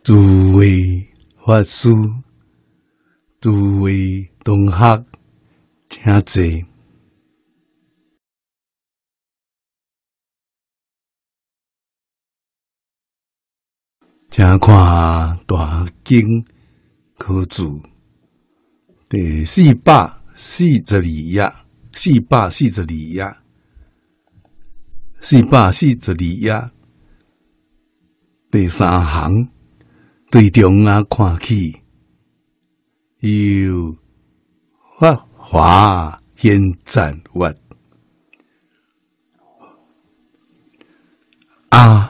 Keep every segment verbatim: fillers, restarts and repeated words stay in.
诸位法师、诸位同学，请坐。请看大经科注第四百四十二页，四百四十二页，四百四十二页第三行，对中啊看起，有法华现赞曰啊。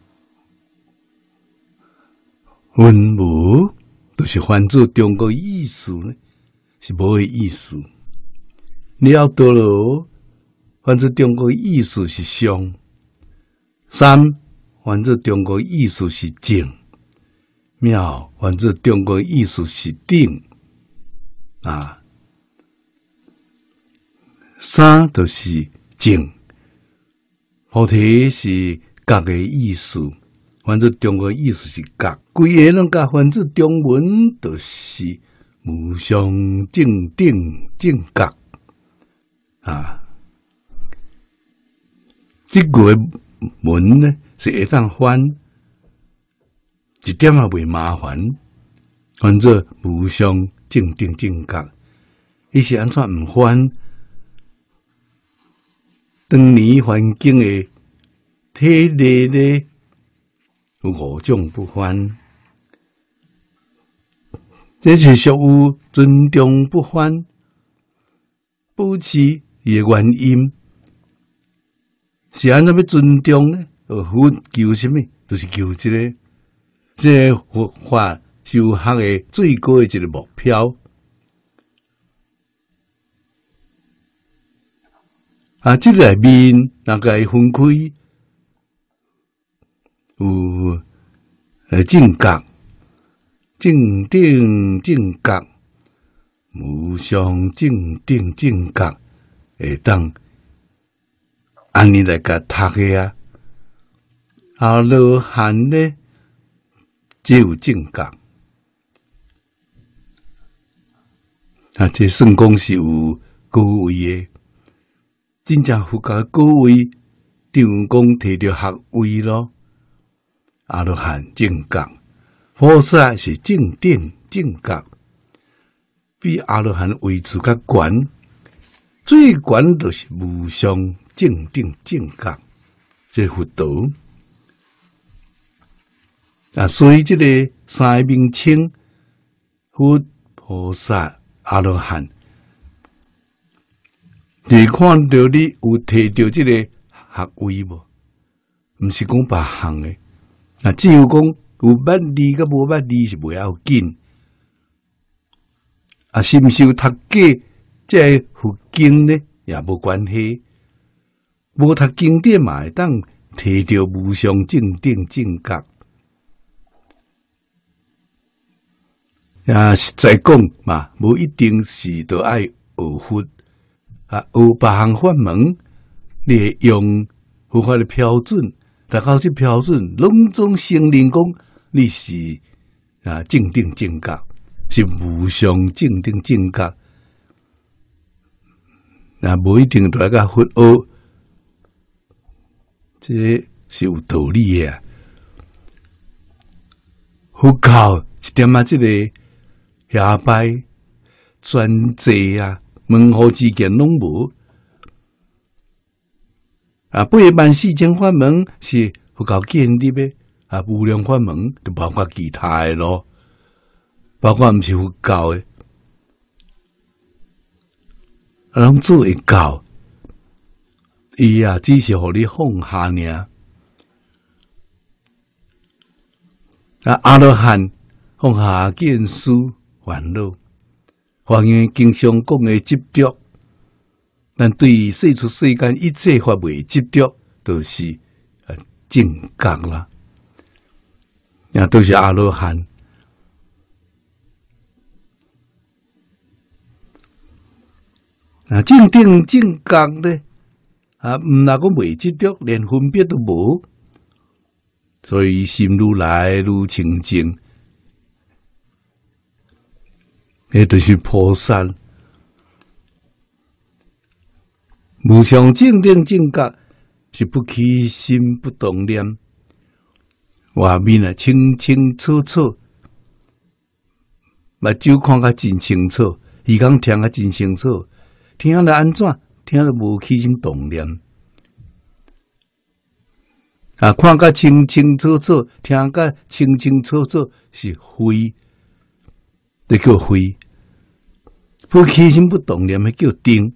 文无就是翻做中国意思呢，是无个意思。了到了，翻做中国意思是上；三翻做中国意思是正；妙翻做中国意思是定。啊，三就是正，菩提是觉个意思。翻做中国意思是觉，规个拢甲翻做中文，就是无上正定正觉啊。即句文呢是会当翻，一点也袂麻烦。翻做无上正定正觉，伊是安怎毋翻？当年环境的体例呢？有五种不翻，这是属于尊重不翻，保持伊的原因是安怎要尊重呢？呃，求什么？就是求这个，这个佛法修学的最高的一个目标啊！这里面那个分开。有呃正觉、正定、正觉、无上正定正觉，会当安尼来甲读个啊。阿罗汉呢，只有正觉，啊，这算讲是有高位的，真正佛教高位，等于讲摕着学位咯。阿罗汉正觉，菩萨是正定正觉，比阿罗汉位次较悬，最悬就是无上正定正觉，这佛道啊。所以这个三个名称，佛、菩萨、阿罗汉，你看到你有摕到这个学位无？毋是讲别项的。啊，只有讲有捌字甲无捌字是袂要紧，啊，是毋是有读过这佛经呢？也无关系。无读经典嘛，会当摕到无上正定正觉。啊，实在讲嘛，无一定是着爱学佛啊，学别项法门，你会用佛法的标准。达到这标准，拢总承认讲你是啊正定正觉，是无上正定正觉。那无一定来甲佛学，这是有道理的啊。佛教一点啊，这个下拜专制啊，门户之见拢无。啊，八万四千法门是佛教建立的，啊，无量法门就包括其他的咯，包括毋是佛教的，啊，拢做会到，伊啊只是互你放下尔。啊，阿罗汉放下见思烦恼，还原经常讲的执着。但对世出世间一切法未执着，都是呃正觉啦，也都是阿罗汉。啊，正定正觉呢，啊，毋若讲未执着，连分别都无， 所以心愈来愈清净。迄就是菩萨，无上正定正觉，是不起心不动念，外面啊清清楚楚，目睭看甲真清楚，耳讲听甲真清楚，听了安怎？听了无起心动念，啊，看甲清清楚楚，听甲清清楚楚，是非，这叫非。不起心不动念，迄叫定。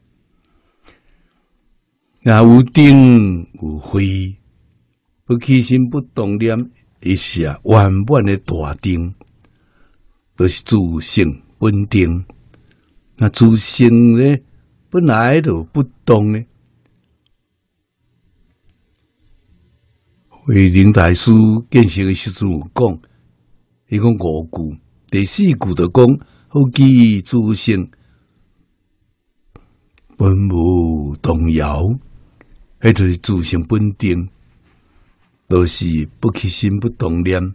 啊，有定有非，不起心不动念，伊是啊圆满的大定，都、就是自性本定。那自性呢，本来就不动呢。慧能大师见成的时阵有讲，伊讲五句，第四句就讲。好记自性，本无动摇，迄就是自性本定，都是不起心不动念。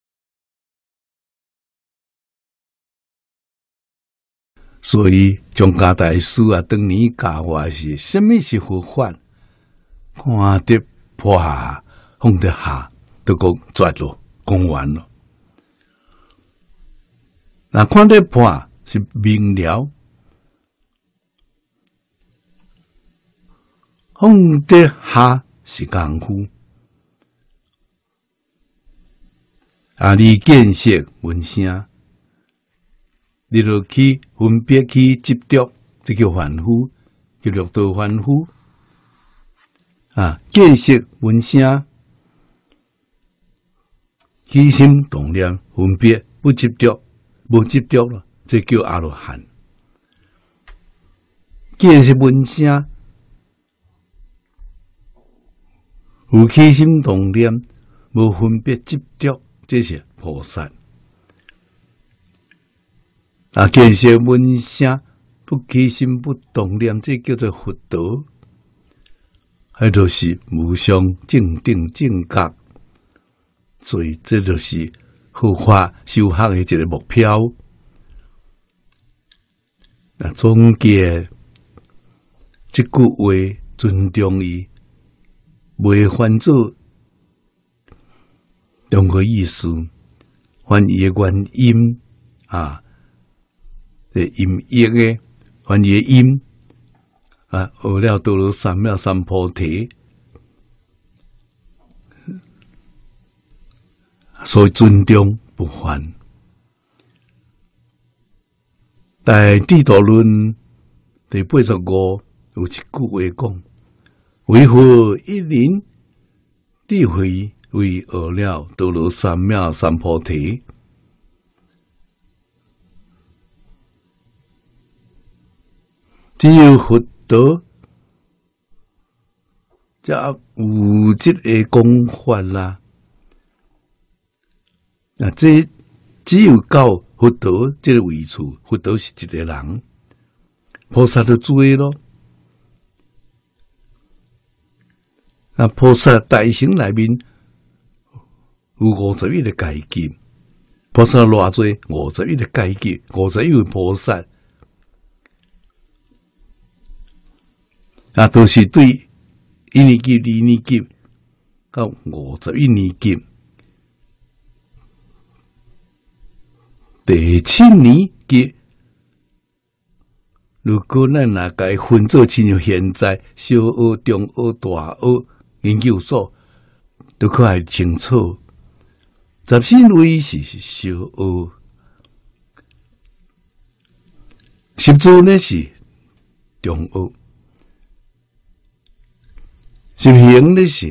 所以，宗家大师啊，当年教我是什么是佛法？看得破下，放得下，都讲绝咯，讲完了。那看得破是明了，放得下是功夫。啊，你见色闻声，你落去分别去执着，这叫凡夫，叫六道凡夫。啊，见色闻声，起心动念分别不执着。无执着了，这叫阿罗汉。见是闻声，有起心动念，无分别执着，这是菩萨。啊，见是闻声，不起心不动念，这叫做佛道。迄就是无上正定正觉，所以这就是佛法修学的一个目标。那总结这句话，尊重伊，袂翻做任何意思，翻译的原因啊，这音译的翻译的音啊，学了到了三藐三菩提。所以尊重不犯。在《地道论》第八十五有一句话讲：“为何一人智慧为学了到了三藐三菩提？”只有佛道才有这个讲法啦。啊，这只有到佛道这个位处，佛道是一个人，菩萨就做咯。啊，菩萨大乘内面有五十一个阶级，菩萨偌多五十一个阶级，五十一位菩萨，啊，都是对一年级、二年级到五十一年级。第七年级，如果咱若该分做亲像现在小学、中学、大学、研究所，都可以清楚。十四位是小学，十组呢是中学，十行呢是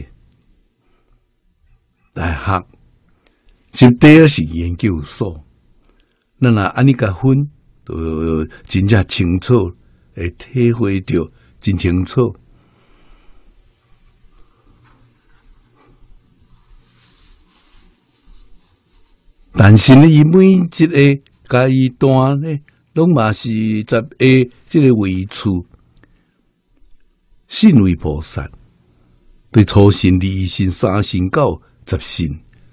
大学，十地是研究所。咱若安尼甲分，就真正清楚，会体会着真清楚。但是呢，伊每一个阶段呢，拢嘛是十个这个位处，信为菩萨，对初信、二信、三信到十信，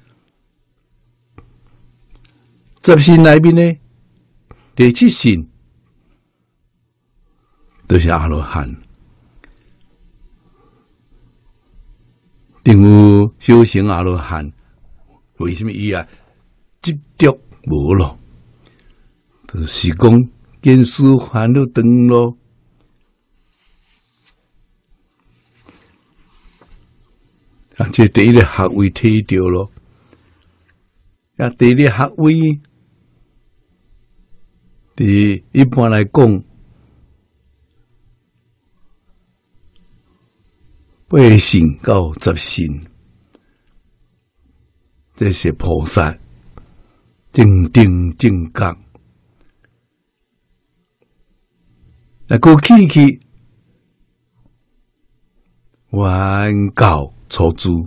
十信内面呢，第七信都是阿罗汉。定有修行阿罗汉，为什么伊啊执着无咯？就是讲见思烦恼断咯。啊，这第一个学位摕掉咯，啊，第二个学位，伫一般来讲，八信到十信，这是菩萨正定正觉。啊，过去去原教。初住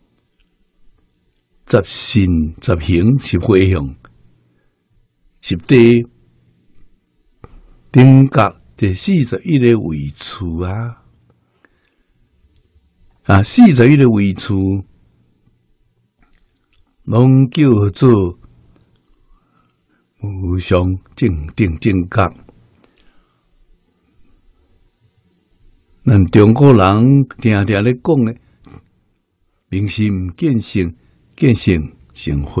十信十行十回向十地定觉这四十一个位处啊啊四十一个位处，拢叫做无上正定正觉。咱中国人定定咧讲咧。明心见性，见性成佛。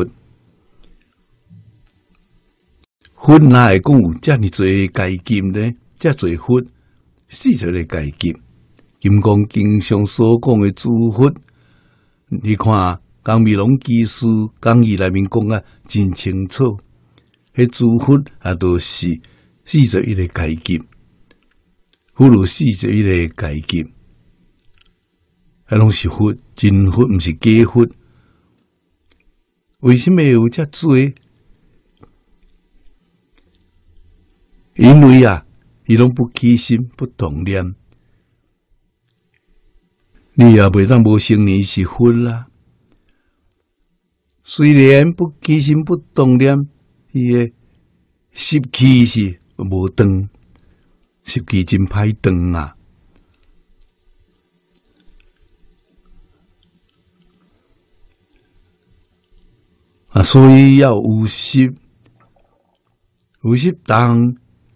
佛哪会讲有遮尔侪阶级呢？遮侪佛，四十个阶级。金刚经上所讲的诸佛，你看江美龙居士讲义内面讲啊，真清楚。迄诸佛啊，都是四十一个阶级，佛如四十一个阶级。迄拢是佛，真佛，毋是假佛。为什么有遮多？因为啊，伊拢不起心，不动念。你也袂当无成年是佛啦。虽然不起心不动念，伊个习气是无断，习气真歹断啊。啊，所以要有习，有习当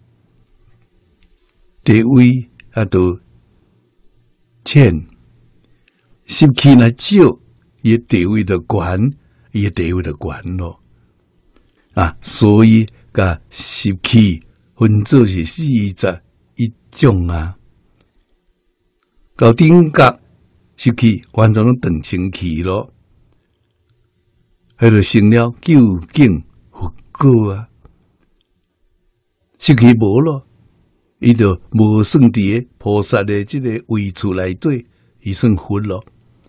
地位啊，都浅，习气若少，伊地位就悬，伊地位就悬咯。啊，所以甲习气分做是四十一种啊。到顶角习气完全拢断清去咯。迄就成了究竟佛果啊！习气无咯，伊就无算伫个菩萨的即个位处内底，伊算佛咯。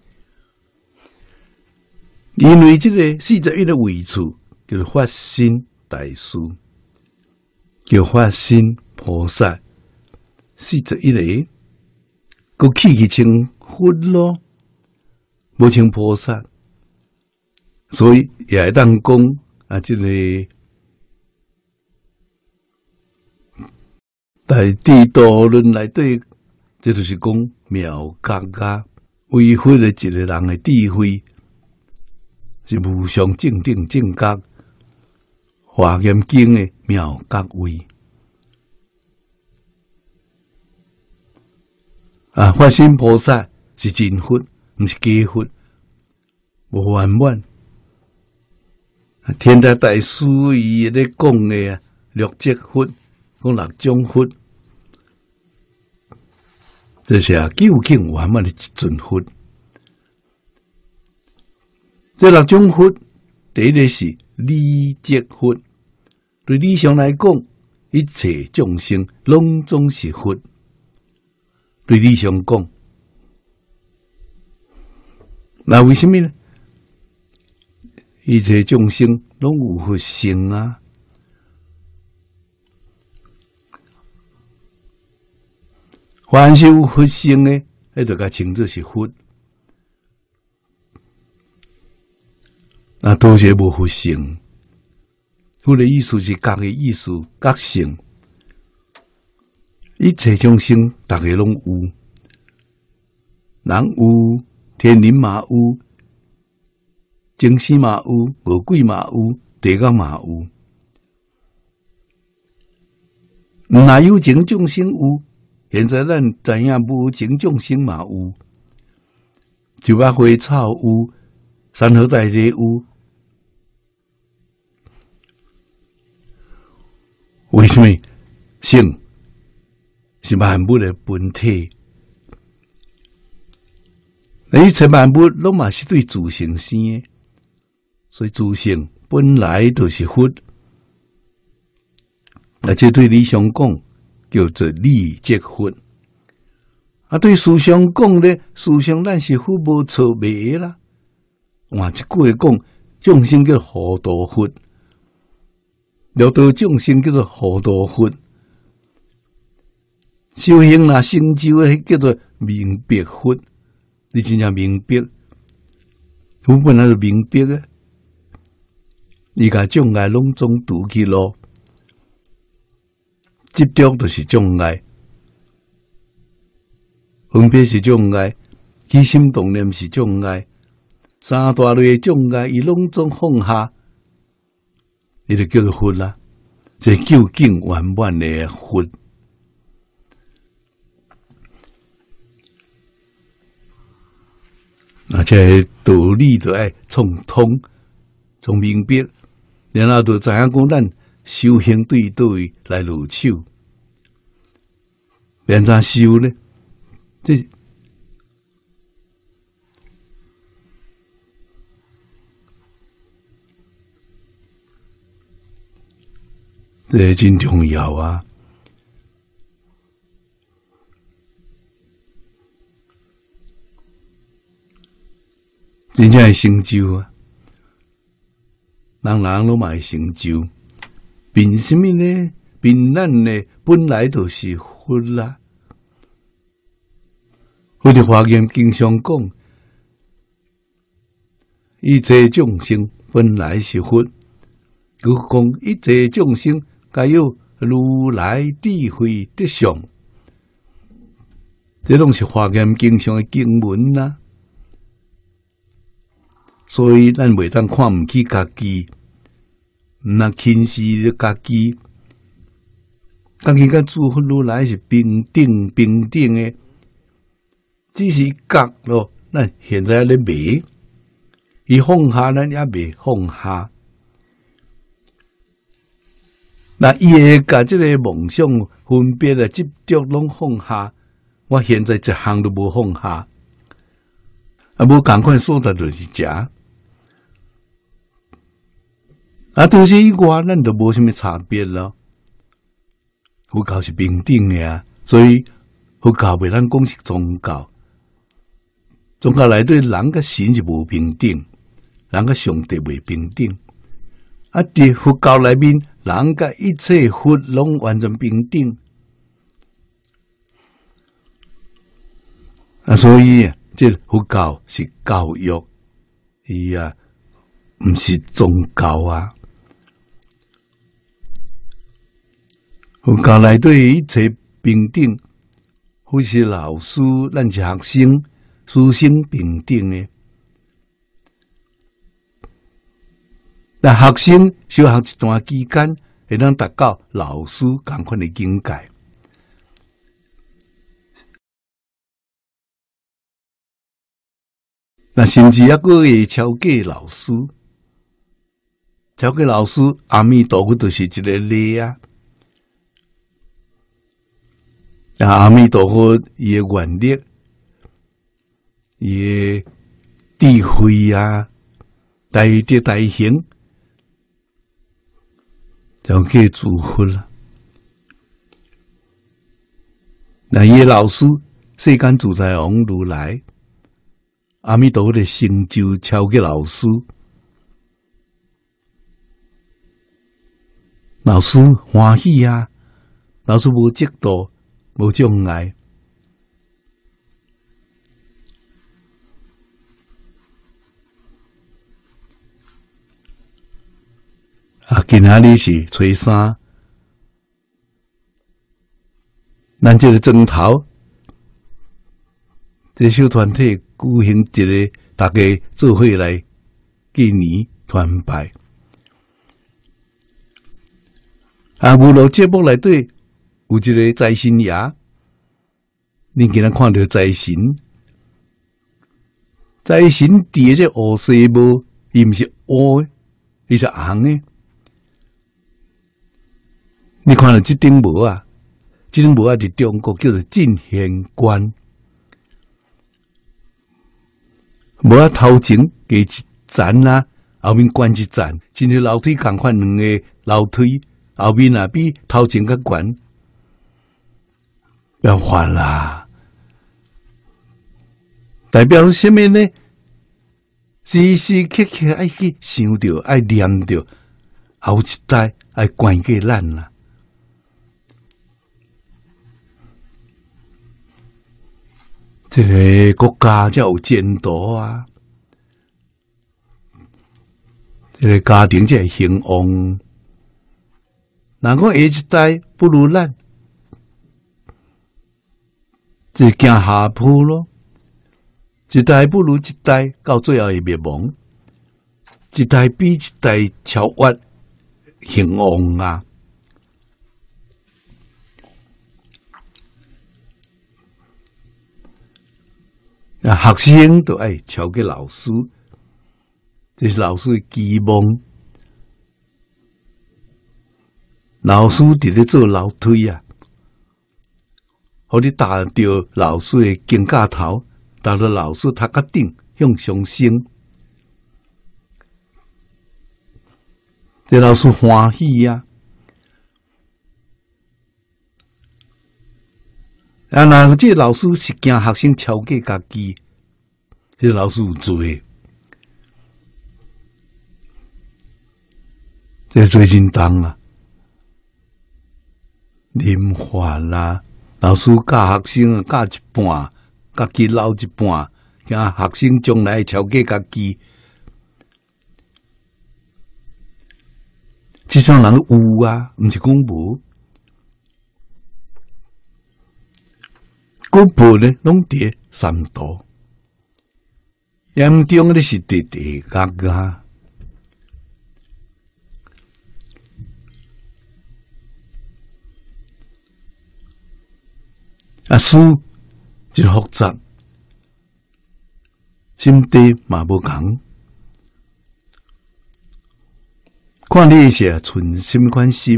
因为即个四十一个位处叫做发心大师，叫发心菩萨，四十一个，佮起去称佛咯，无称菩萨。所以也会当讲啊，这个在地道论内底，这就是讲妙觉啊，维护了一个人的智慧，是无上正定正觉，华严经的妙觉位啊，发心菩萨是真佛，毋是假佛，无圆满。天台大师伊咧讲的啊，六即佛，讲六种佛，这是啊究竟圆满的一尊佛。这六种佛，第一个是理即佛，对理上来讲，一切众生拢总是佛。对理上讲，那为什么呢？一切众生拢有佛性啊！凡是有佛性的，迄就甲称作是佛。那都是无佛性，佛的意思是觉的意思，觉性。一切众生，逐个拢有，人有，天人嘛有。 精神嘛有，无鬼嘛有，地狱嘛有。哪有情众生有？现在咱知影无情众生嘛有，树木花草有，山河大地有。为什么？性是万物的本体，那一切万物拢嘛是对自性生的，所以自性本来就是佛。而且对理想讲叫做理即佛，啊对思想讲咧，思想咱是佛无错袂啦。换一句话讲，众生叫糊涂佛，了道众生叫做糊涂佛，修行若成就诶叫做明白佛。你真正明白，佛本来就明白诶，伊甲障碍拢总除去咯。执着就是障碍，分别是障碍，起心动念是障碍，三大类障碍伊拢总放下，伊就叫做佛啦。这究竟圆满的佛，而且道理就爱创通，从明白，然后就知影讲咱修行对倒位来入手，免怎修呢？这这真重要啊！真正会成就啊！人人拢嘛会成就，凭什么呢？凭咱呢本来就是佛啦。佛的华严经常讲，一切众生本来是佛，佮讲一切众生皆有如来智慧德相，这拢是华严经上的经文啦、啊。所以咱袂当看唔起家己，毋通轻视家己。家己甲诸佛如来是平等平等的，只是觉咯。咱现在咧迷，伊放下，咱也未放下。那伊会甲即个梦想、分别啊、执着拢放下，我现在一项都无放下，啊，无共款所在就是食。啊，除此以外，咱就无什么差别咯。佛教是平等的啊，所以佛教袂咱讲是宗教。宗教内底人甲神是无平等，人甲上帝袂平等。啊，伫佛教内面，人甲一切佛拢完全平等。啊，所以这佛教是教育，伊啊，毋是宗教啊。佛教内底一切平等，佛是老师，咱是学生，师生平等的。但学生修学一段期间，会当达到老师同款的境界。那甚至还佫会超过老师，超过老师，阿弥陀佛就是一个例啊。啊，阿弥陀佛伊的愿力，伊的智慧啊，大德大行，就叫诸佛啦。那伊的老师世间自在王如来，阿弥陀佛的成就超过老师，老师欢喜啊，老师无嫉妒。无障碍，啊！今仔日是初三，咱这个庄头，这小团体举行一个大家做伙来过年团拜。啊，娱乐节目内底有一个财神爷，你今日看到财神，财神伫个这乌西帽，伊毋是乌的，伊是红的。你看到这顶帽啊，这顶帽啊，伫中国叫做进贤冠。帽啊头前加一层啊，后面悬一层，亲像楼梯共款两个楼梯，后面啊比头前较悬。不要烦啦，代表什么呢？时时刻刻爱去想着，爱念着，后一代爱管过咱啦。这个国家才有前途啊！这个家庭才会兴旺。若讲下一代不如咱，就行下坡咯。一代不如一代，到最后会灭亡。一代比一代超越兴旺啊！啊，学生都爱超过老师，这是老师的期望。老师伫咧做楼梯啊，互你踏着老师的肩胛头，踏着老师头壳顶向上升，这老师欢喜啊！啊，那这个老师是惊学生超过家己，这个老师有罪，这个罪真重啊！临烦啦，老师教学生啊，教一半，家己留一半，惊学生将来超过家己。这种人有啊，毋是讲无。古报呢，拢伫三度，严重的是伫地角啊。啊，书真复杂，心地嘛无共。看你是存什么款心，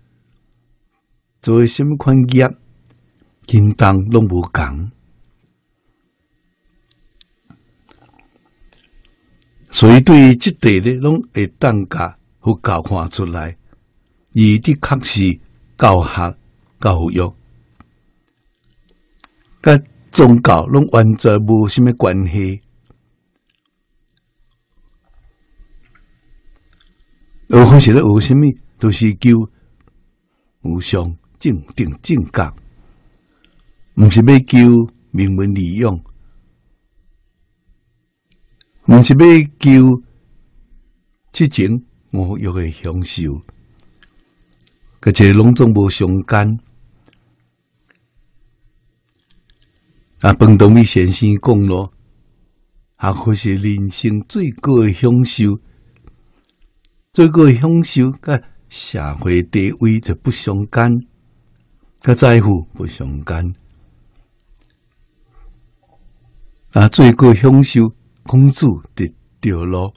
做什么款业。行动拢无共，所以对于即块咧，拢会当甲互教看出来，伊的确是教学教育，甲宗教拢完全无什么关系。学好是咧学什么，都、就是求无上正定正觉。毋是要求名闻利养，毋是要求即种五欲的享受，而且拢总无相干。啊，彭东美先生讲咯，学会是人生最高的享受，最高的享受，甲社会地位就不相干，甲财富不相干。啊，最高享受，公主得掉落。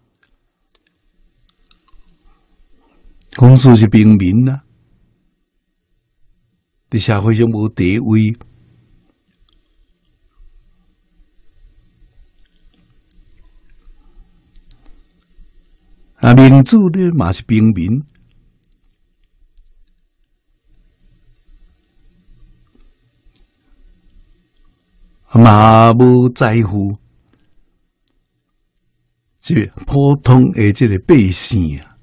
公主是平民啊，伫社会上无地位。啊，民主呢嘛是平民。嘛无在乎，是普通的这个百姓啊，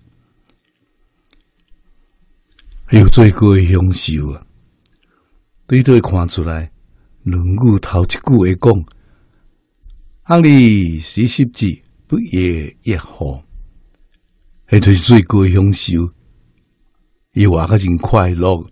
还有最高的享受啊！对对看出来，《论语》头一句会讲：“亨利四十之，不亦乐乎？”迄就是最高的享受，伊活个真快乐。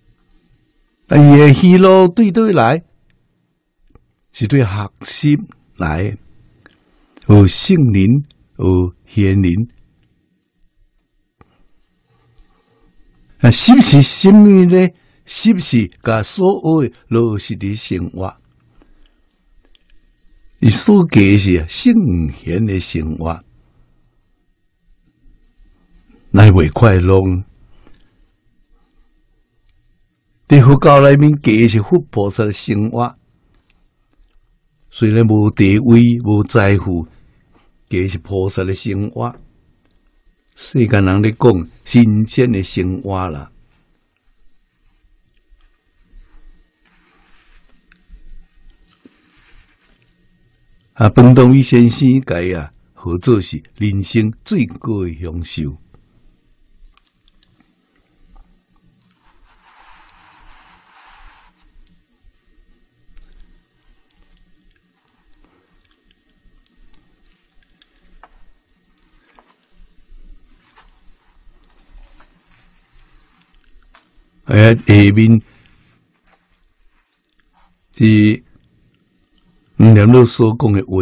但伊的喜乐对对来，是对学习来，有圣灵，有贤灵。啊，是不是什么呢？是不是甲所有的落实的生活？伊所给是圣贤的生活，乃为快乐。在佛教内面，给是佛菩萨的生活，虽然无地位、无财富，给是菩萨的生活。世间人咧讲新鲜的生活啦。啊，彭东宇先生解啊，号做是人生最高的享受。诶，下面是五念老所讲的话：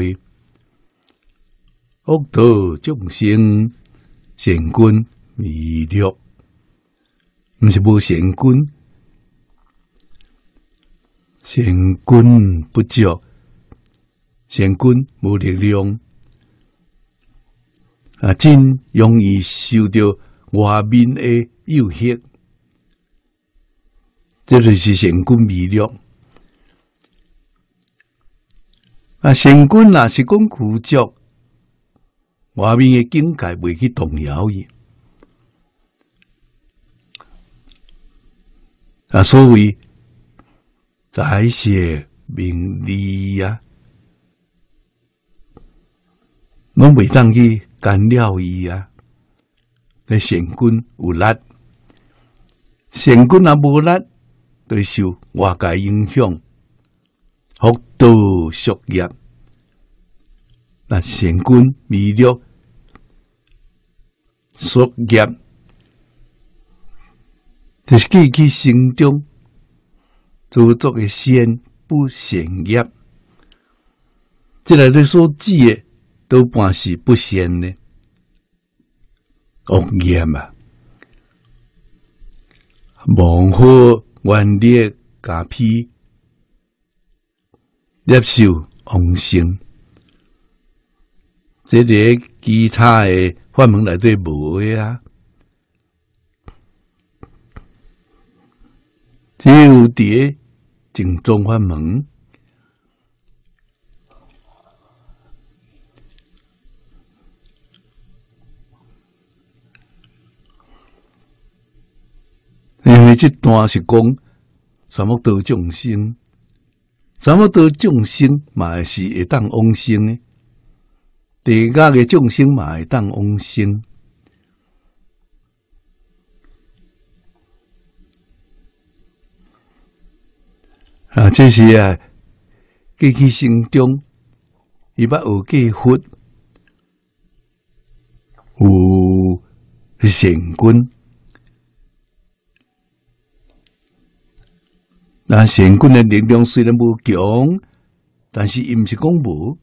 恶道众生善根弥勒，毋是无善根，善根不足，善根无力量，啊，真容易受到外面的诱惑。这就是善根弥勒。啊，善根若是讲具足，外面的境界袂去动摇伊。啊，所谓财色名利啊，拢袂当去干扰伊啊。那善根有力，善根若无力，就受外界影响，福道宿业。那善根弥勒宿业，就是记去心中做作的善不善业，即个你所指的多半是不善的恶业啊，忘好愿力加披，接受往生，这个其他的法门内底无的啊，只有伫正宗法门。因为这段是讲三恶道众生，三恶道众生嘛是会当往生的，地下的众生嘛会当往生。啊，这是啊，过去生中，伊捌学过佛，有善根。那善根的力量虽然无强，但是伊毋是讲无。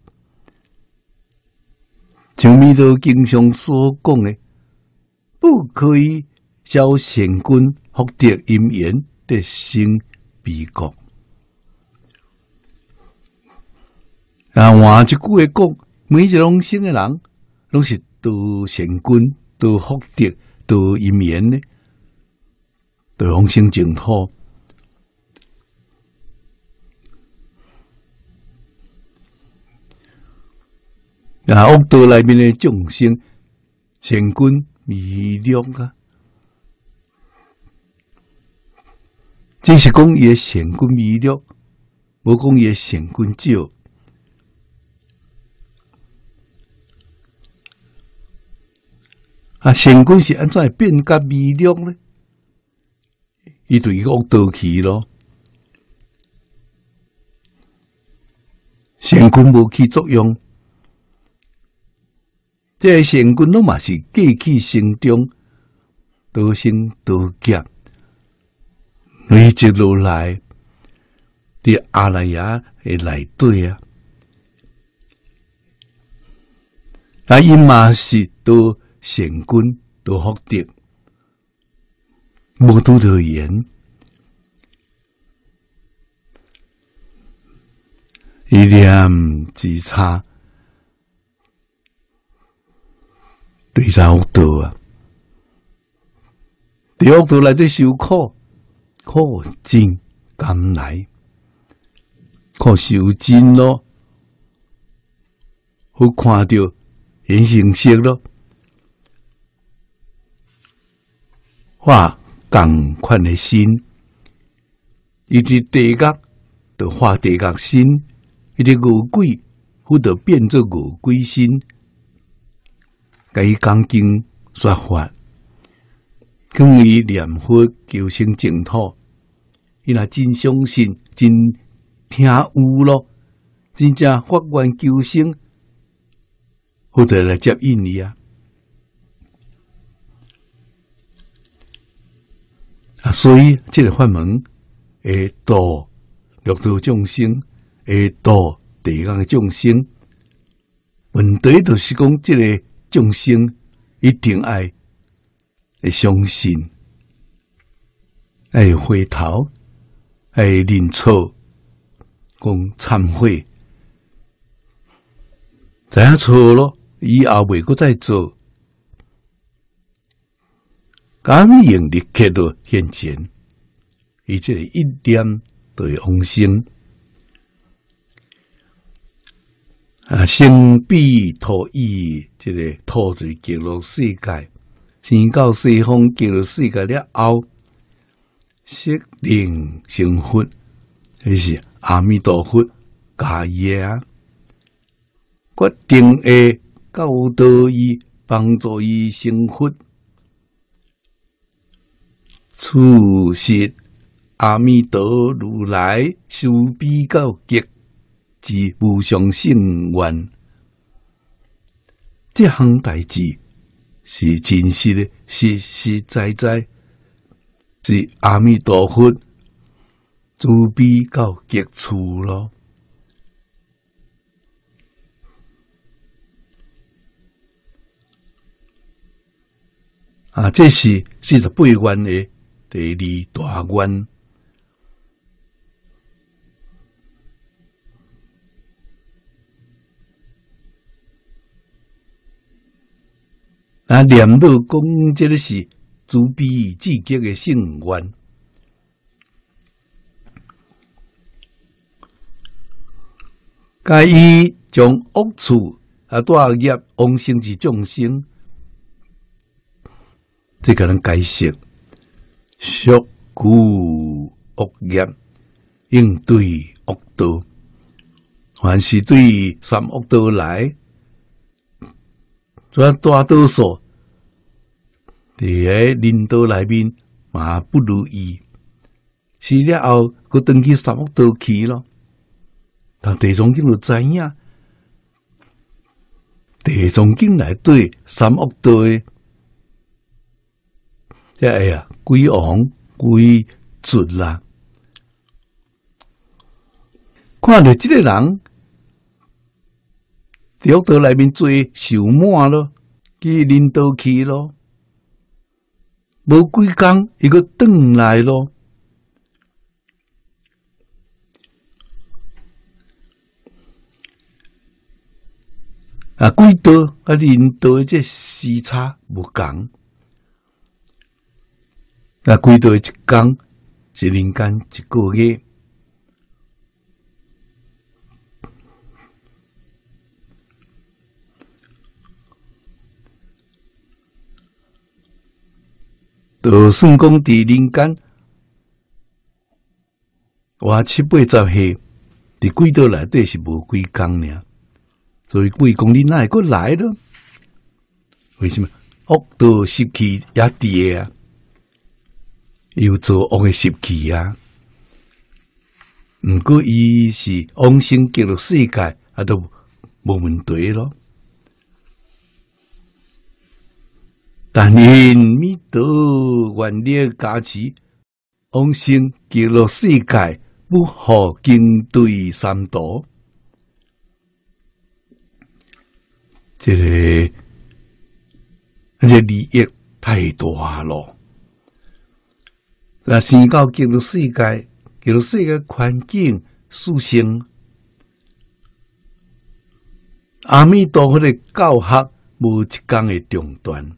像弥陀经上所讲的，不可以教善根福德因缘得生彼国。啊，换一句话讲，每一种生的人，拢是得善根、得福德、得因缘呢，得往生净土。啊，恶道内面的众生，善根弥勒啊，只是讲伊的善根弥勒，无讲伊的善根少。啊，善根是安怎会变甲弥勒呢？伊对恶道去咯，善根无起作用。这个善根拢嘛是过去生中多生多劫累积落来，伫阿赖耶的内底啊， 啊，伊嘛是都贤君，都福德，无拄着言。一念之差，对三恶道啊！对恶道内底受苦，苦尽甘来，苦受尽咯，好看到现形色咯，化共款的心，伊伫地狱就化地狱心。迄个恶鬼，忽就变做恶鬼心，甲伊讲经说法，劝伊念佛求生净土。伊若真相信，真听有咯，真正发愿求生，忽就来接引伊啊！啊，所以这个法门会度六道众生。会度地狱的众生，问题就是讲，这个众生一定爱会相信，爱回头，爱认错，讲忏悔，知影错咯，以后袂阁再做，感应立刻就现前，伊这个一念就会往生。啊，生彼土以这个土水极乐世界，生到西方极乐世界了后，识灵成佛，迄是阿弥陀佛教伊啊，决定会教导伊，帮助伊成佛。此时阿弥陀如来修彼到极。之无上圣愿，这项代志是真实的，实实在在是阿弥陀佛慈悲到极处咯。啊，这是四十八愿的第二大愿。啊，念到讲，这个是慈悲至极的圣愿，该伊将恶处啊带业往生之众生，这个人解释，属故恶业应对恶道，凡是对三恶道来。全大多数伫个领导内面嘛不如意，死了后佮登去三恶道去咯。但地藏经就知影，地藏经内对三恶道诶，即哎呀，鬼王鬼卒啦，看到即个人。伫恶道内面做受满咯，去领导去咯，无几工伊个转来咯。啊，几道啊领导的这时差无共，啊，几道一工是人间一个月。就算讲伫人间活七八十岁，伫轨道内底是无几工尔，所以鬼讲你哪会阁来咯？为什么？恶道习气也伫个啊，有做恶的习气啊。毋过伊是往生极乐世界，啊都无问题咯。但因弥陀愿力加持，往生极乐世界，不可经对三途。 这个而且利益太大咯。那先到进入世界，进入世界环境属性，阿弥陀佛的教学无一天会中断。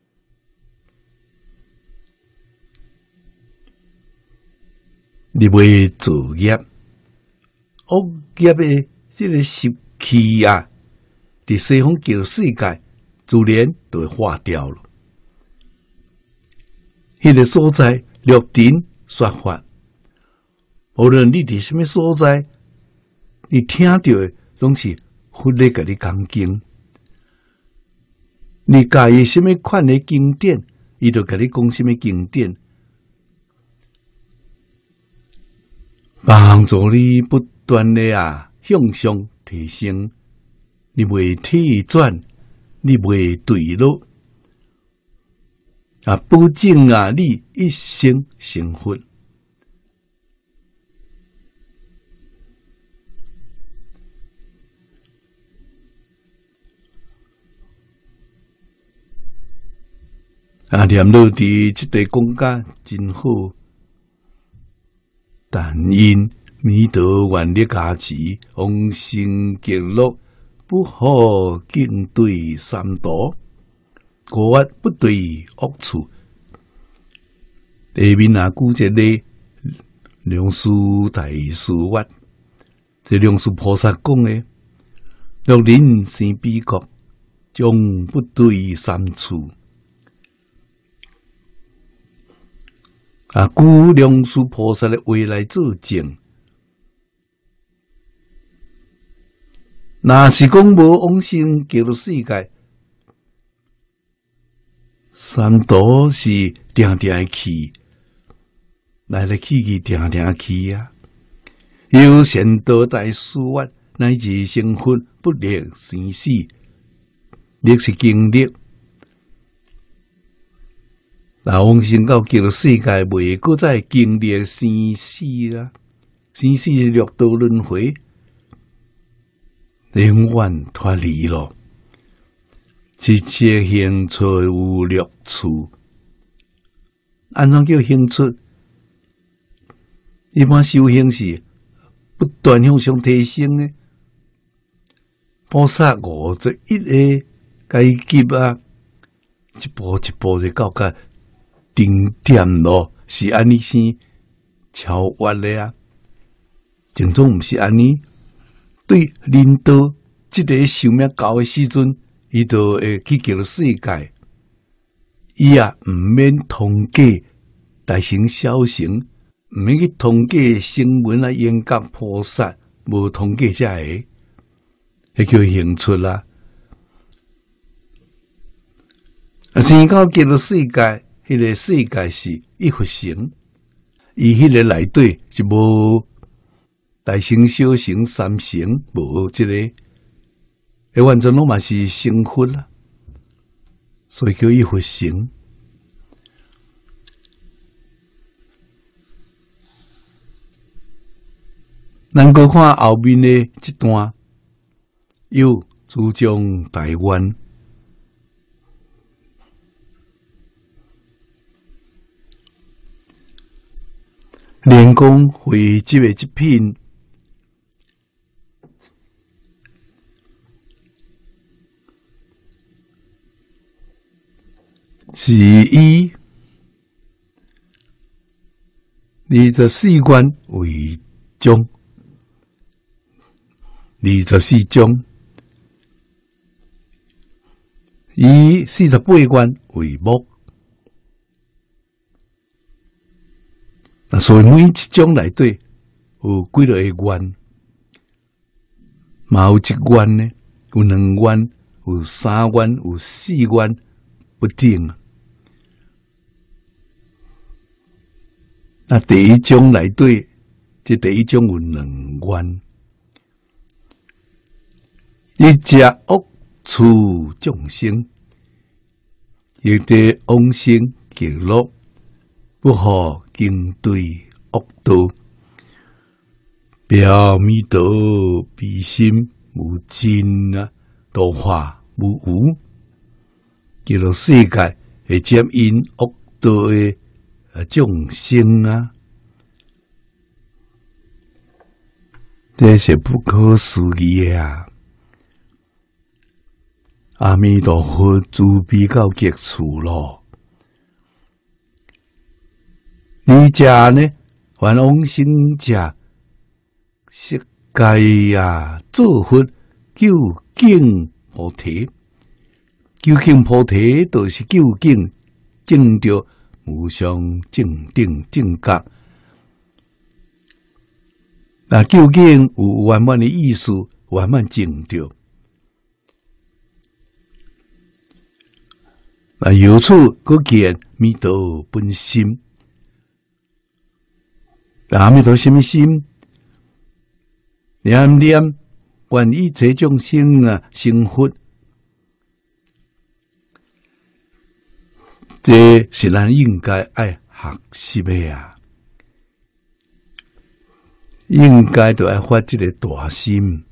你袂造业，恶业的这个习气啊，伫西方极乐世界自然就会化掉了。迄个所在六尘说法，无论你伫什么所在，你听到的拢是佛咧甲你讲经。你介意什么款的经典，伊就甲你讲什么经典。帮助你不断的啊向上提升，你袂退转，你袂坠落啊！保证啊，你一生成佛。啊，念老弟这个讲甲真好。但因弥陀愿力加持，往生极乐，不可敬对三毒，过恶不对恶处。下面啊，古一个梁师大师话，这梁师菩萨讲的：若人生彼国，将不对三处。啊！古梁师菩萨的话来做证，若是讲无往生极乐世界，三毒是定定去，来来去去定定去啊！有善道大师法，乃至成佛不离生死，历是经历。那往生到极乐世界，袂搁再经历生死啦，生死六道轮回，永远脱离咯。一切行出有六处，安怎叫行出？一般修行是不断向上提升呢。菩萨五十一个阶级啊，一步一步就到个顶点咯，是安尼先超越的啊。正总毋是安尼，对人道即个寿命高的时阵，伊就会去极乐世界，伊也毋免通过大乘小乘，毋免去通过声闻啊、缘觉菩萨，无通过才会，迄叫行出啦。啊，先到极乐世界。迄个世界是一佛乘，伊迄个内底是无大乘、小乘、三乘，无即、这个，迄完全拢嘛是成佛啦，所以叫一佛乘。咱搁看后面的一段，有主张台湾。练功汇集的一品，是以二十四关为宗，二十四宗，以四十八关为目。那所以每一种内底有几多个愿，嘛有一愿呢，有两愿，有三愿，有四愿，不定啊。那第一种内底，即第一种有两愿，一只恶处众生，亦得往生极乐。不可经对恶道，表弥陀悲心无尽啊，度化无有，叫做世界会接因恶道的啊众生啊，这是不可思议的啊！阿弥陀佛慈悲到极处咯。而家呢，还往生者释迦呀，做佛究竟菩提，究竟菩提就是究竟证着无上正定正觉。那究竟有圆满的意思，圆满证着。那由此可见弥陀本心。阿弥陀什么心？念念愿一切众生啊成佛，这是咱应该爱学习的啊！应该都爱发这个大心，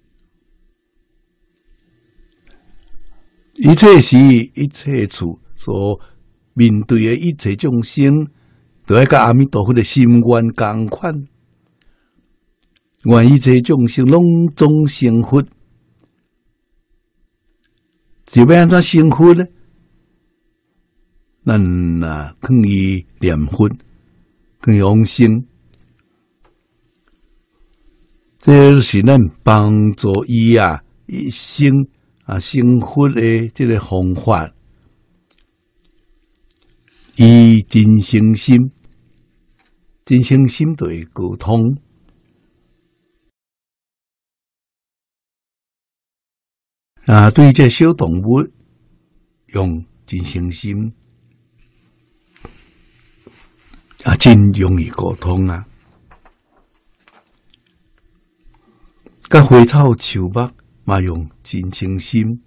一切时一切处所面对的一切众生，都要甲阿弥陀佛的心愿同款。愿一切众生拢总成佛，是要安怎成佛呢？咱啊，可以念佛，可以往生，这是咱帮助伊啊一生啊成佛的这个方法。以真诚心，真诚心就会沟通。啊，对这小动物用真诚心啊，真容易沟通啊。甲花草树木嘛用真诚心。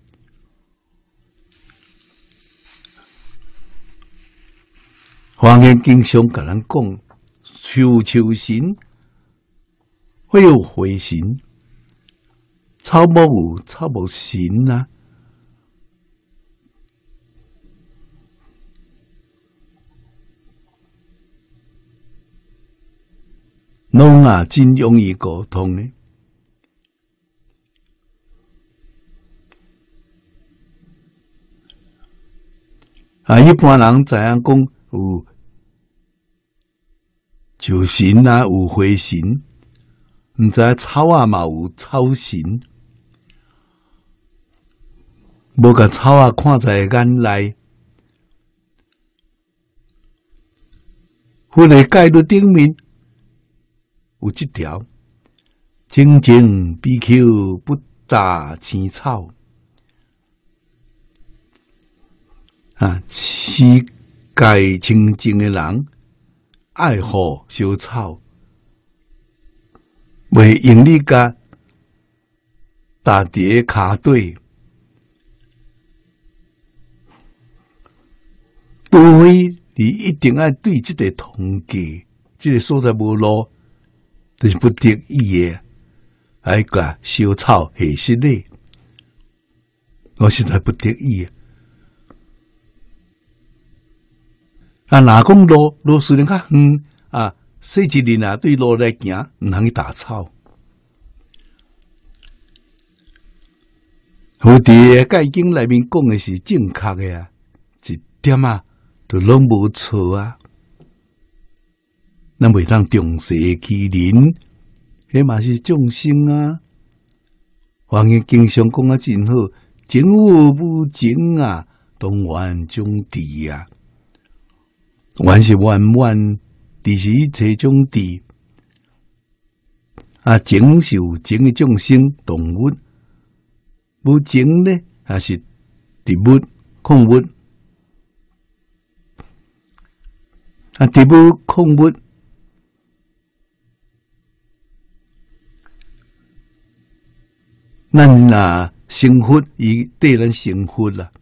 华严经常甲咱讲，树树神，花有花神。草木有草木神啊，拢啊真容易沟通的。啊，一般人知影讲有树神啊，有花神，毋知草啊嘛有草神。无甲草啊看在眼内，佛的戒律顶面有一条：清净比丘不杂青草。啊，持戒清净的人爱护小草，袂用力甲踏伫骹底。除非你一定要对这个通界，这个所在无路，就是不得已的，爱甲小草下实咧。我实在不得已啊！啊，若讲路路虽然较远啊，细一日啊对路来行，毋通去打草。我伫《戒经》内面讲的是正确的啊，一点啊。就拢无错啊！咱袂当重视欺人，迄嘛是众生啊。华严经常讲啊真好，情有无情啊，当愿种地啊。愿是圆满，地是一切种地啊。情是有情的众生动物，无情呢，还是植物、矿物。啊，植物、矿物，咱若成佛，伊对咱成佛啦。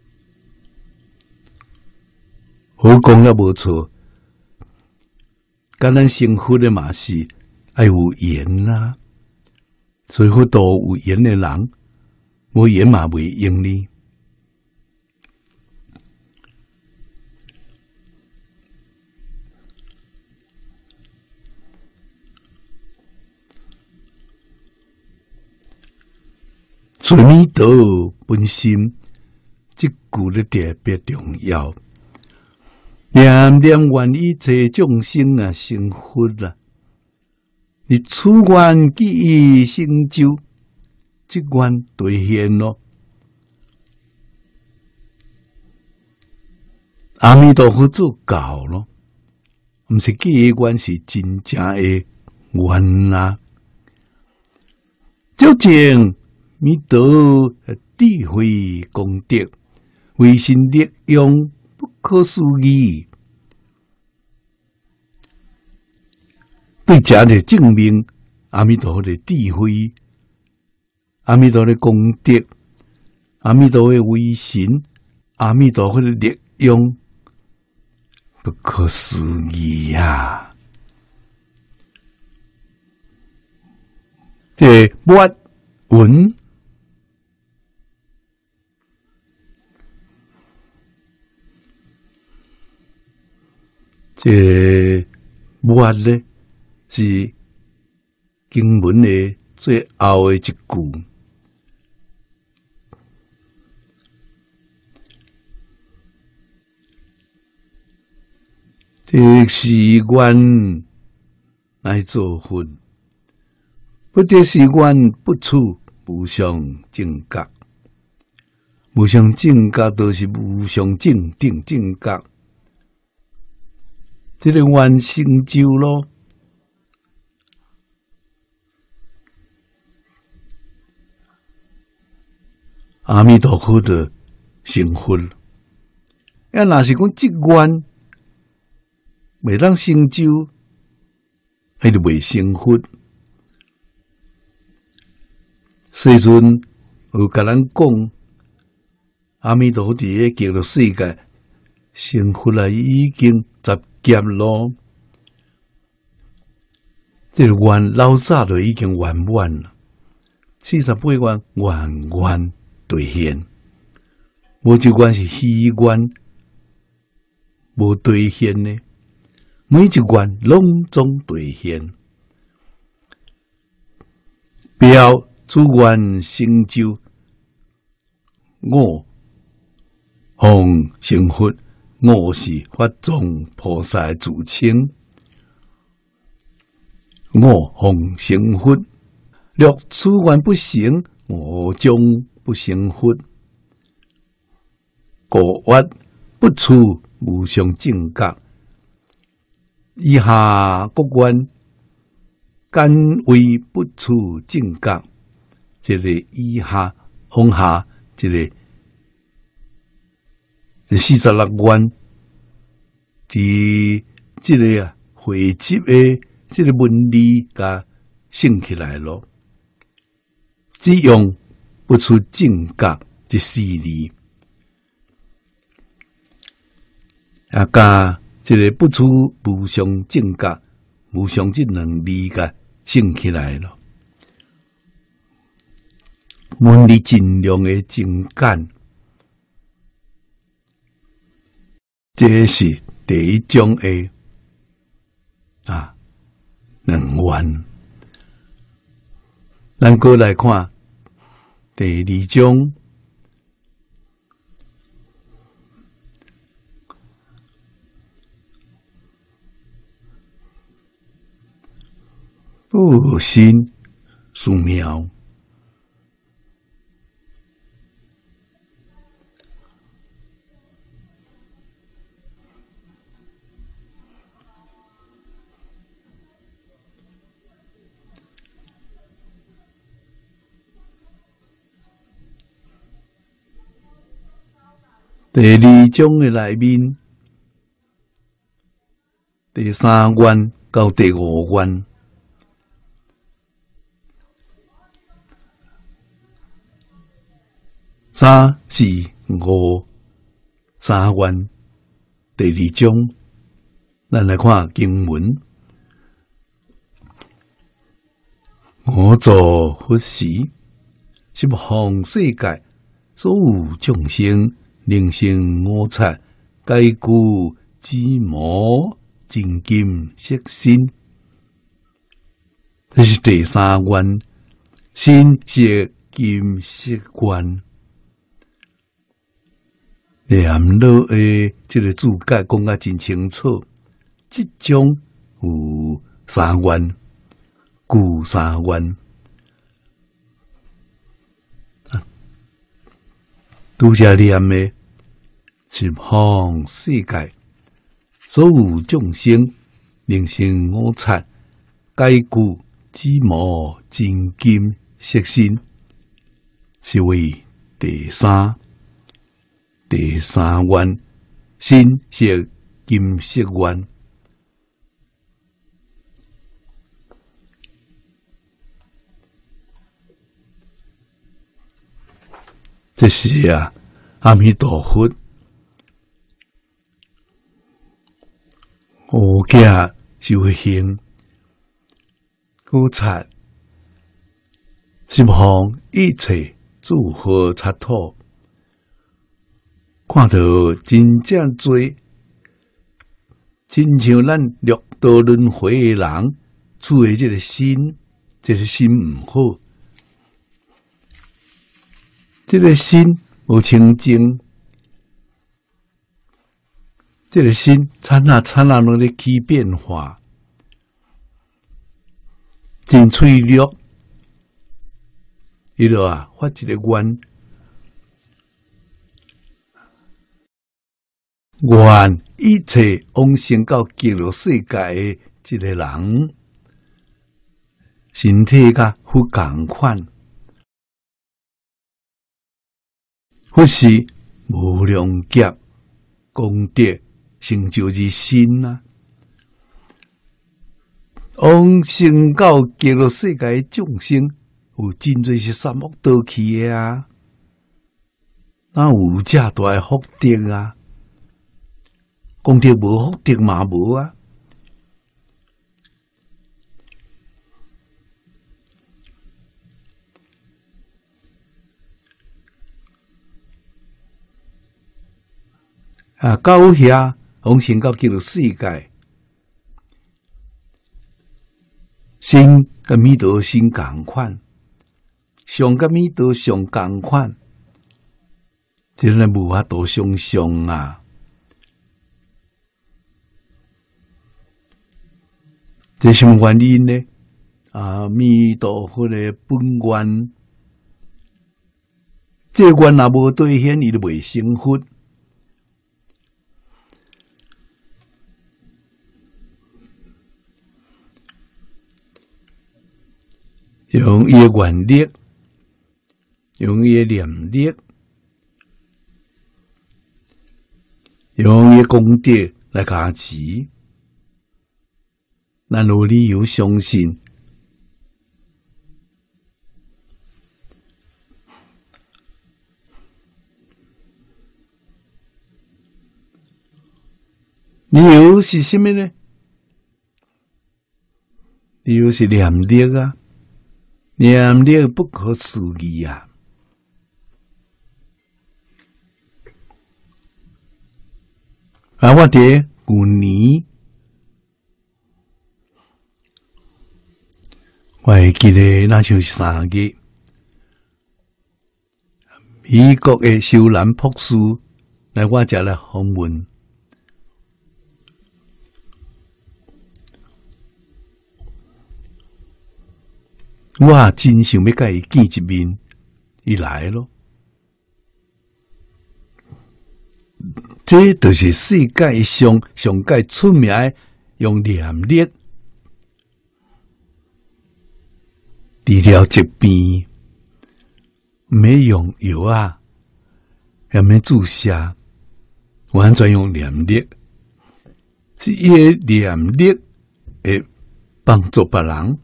好讲了无错， 甲咱生活的嘛是爱有缘啦，所以好多有缘的人，无缘嘛袂用哩。水弥道本心，这句咧特别重要。念念愿以济众生啊成佛啦，你此愿记忆成就，这愿兑现咯。阿弥陀佛做教咯，毋是记忆愿是真正的愿啦。究竟弥陀智慧功德，唯心力量不可思议。对这个证明阿弥陀佛的智慧、阿弥陀的功德、阿弥陀的威神、阿弥陀佛的力量，不可思议啊！这末文这末呢？是经文的最后的一句，这是愿来做佛，不得是愿不处无上正觉，无上正觉就是无上正定正觉，这个愿成就咯。阿弥陀佛的成佛，要若是讲这愿未当成就，那就未成佛。世尊有甲咱讲，阿弥陀佛伫个极乐世界成佛啊，已经十劫咯。这个愿老早就已经圆满了，四十八愿圆圆兑现，无一愿是虚愿，无兑现呢。每一愿拢总兑现，表此愿成就，我奉成佛，我是法藏菩萨自称，我奉成佛，若此愿不成，我将不成佛，故曰不处无上正觉。以下各愿敢为不处正觉，这个以下往下，这个四十六愿，伫这个啊汇集的这个文理甲升起来咯，只用不处正觉这四字，啊加这个不处无上正觉，无上这两字甲升起来了。文理尽量的精简，这是第一种的啊两愿。咱过来看第二种。不心殊妙，第二种的内面，第三愿到第五愿。三四五三愿第二种，咱来看经文。 我作佛时，十方世界所有众生，灵性我察，解故知魔精金色心。这是第三愿，心是金色愿。念老的这个注解讲得真清楚，这种有三愿，故三愿。拄则念的十方世界所有众生，灵性我察，解故知魔精金色心，是为第三。第三愿，心是金色愿。这是啊，阿弥陀佛，我家修行，我察十方一切诸佛刹土。看到真正多，亲像咱六道轮回的人，处的这个心，这个心唔好，这个心无清净，这个心刹那刹那拢咧起变化，真脆弱，伊就啊发一个愿。愿一切往生到极乐世界的这个人，身体甲不共款，或是无量劫功德成就之心啊！往生到极乐世界的众生，有真侪是三恶道去的啊！那有遮大的福德啊！讲着无福德嘛无啊！啊，到遐往生到极乐世界，心甲弥陀心共款，相甲弥陀相共款，真係无法度想象啊！这什么原因呢？阿弥陀佛的本愿，这个愿若无兑现，伊就未成佛。用伊的愿力，用伊的念力，用伊的功德来加持。咱有理由相信，理由是什么呢？理由是念力啊，念力不可思议啊！啊，我伫旧年。我会记得那像是三月，美国的修兰博士来我遮来访问，我真想要甲伊见一面，伊来咯。这就是世界上上界出名的用念力。治疗疾病，免用药啊，也免注射，完全用念力，是伊个念力会帮助别人。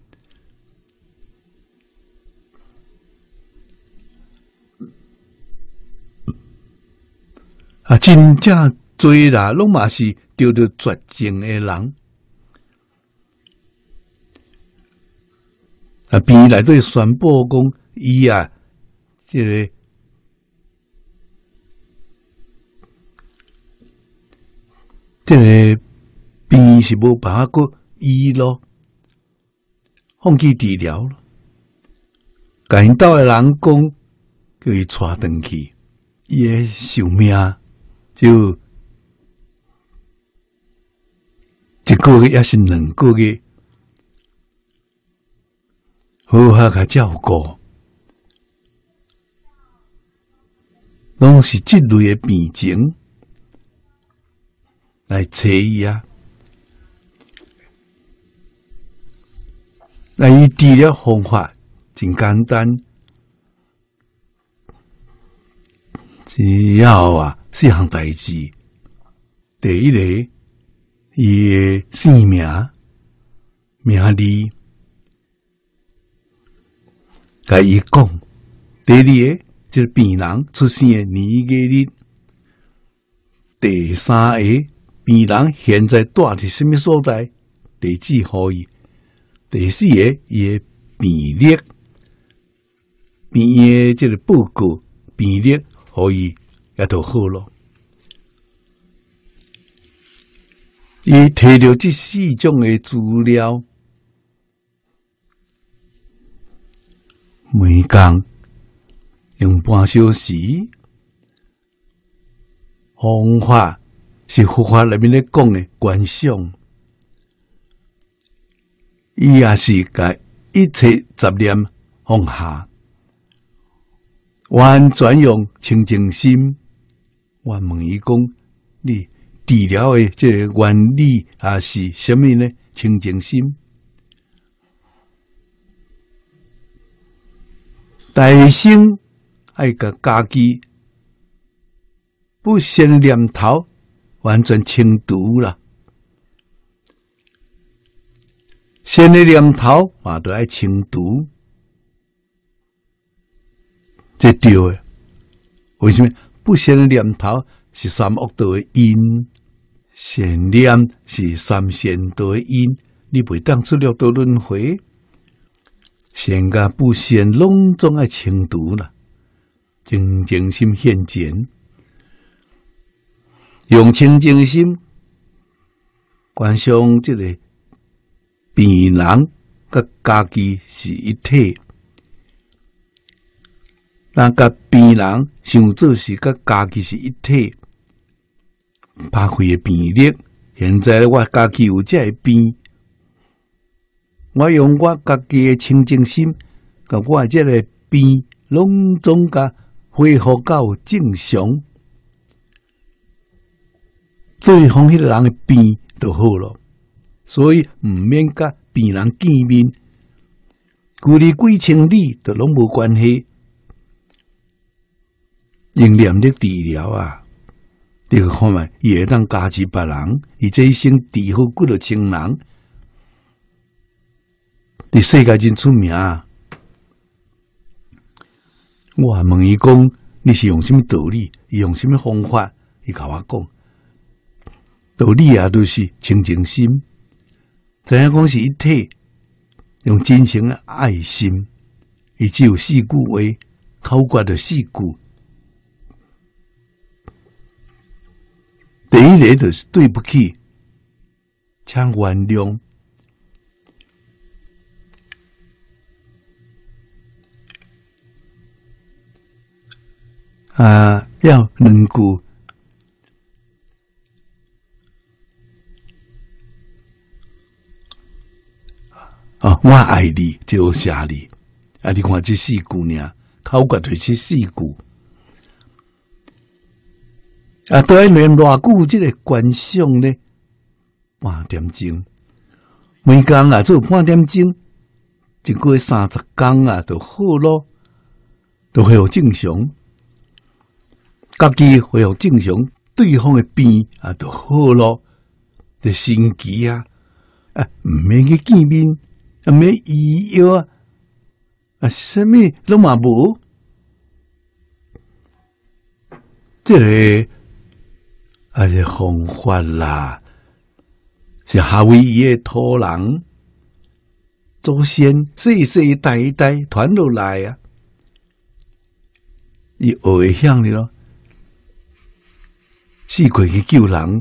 啊，真正多啦，拢嘛是得到绝症的人。 啊，病内底宣布讲，伊啊，即、这个即、这个病是无办法过医咯，放弃治疗咯。甲因兜诶人讲，叫伊带转去，伊诶寿命就一个月，也是两个月。好好甲照顾，拢是即类诶病情来找伊啊。那伊治疗方法真简单，只要啊四项代志。第一个，伊诶姓名、名字。甲伊讲，第二个就是病人出生的年月日，第三个病人现在住伫什么所在，地址互伊，第四个伊的病历，病院的这个报告病历互伊也就好咯。伊摕到这四种的资料。每工用半小时，方法是佛法内面咧讲的观想，伊也是甲一切杂念放下，完全用清净心。我问伊讲，你治疗的这个原理也是什么呢？清净心。大生爱甲家己不善的念头完全清除啦，善的念头嘛都爱清除，这对的。为什么不善的念头是三恶道的因，善念是三善道的因？你袂当出六道轮回。善甲不善，拢总爱清除啦。清净心现前，用清净心观想这个病人甲家己是一体，那甲病人想做是甲家己是一体，拍开的病历，现在我家己有这个病。我用我家己的清净心，甲我这个病，拢总甲恢复到正常，对方迄个人的病就好咯。所以毋免甲病人见面，距离几千里都拢无关系。用念力治疗啊，你去看觅，伊会当加持别人，伊这一生治好几多亲人。伫世界真出名啊！我问伊讲，你是用什么道理？伊用什么方法？伊甲我讲，道理啊，都是清净心，知影讲是一体，用真诚的爱心。伊只有四句话，口诀就四句。第一个就是对不起，请原谅。啊，要两句啊，我爱你就写你啊！你看这四句尔，口诀就是四句啊，都要练偌久，这个观想呢，半点钟，每工啊做半点钟，一个月三十工啊，就好咯，都恢复正常。家己恢复正常，对方的病啊就好咯，就神奇啊！啊，唔免去见面，啊，免医药啊，啊，什么拢嘛无。这个啊是方法啦，是夏威夷的土人祖先世世代代传落来啊，伊学会晓哩咯，死过去救人，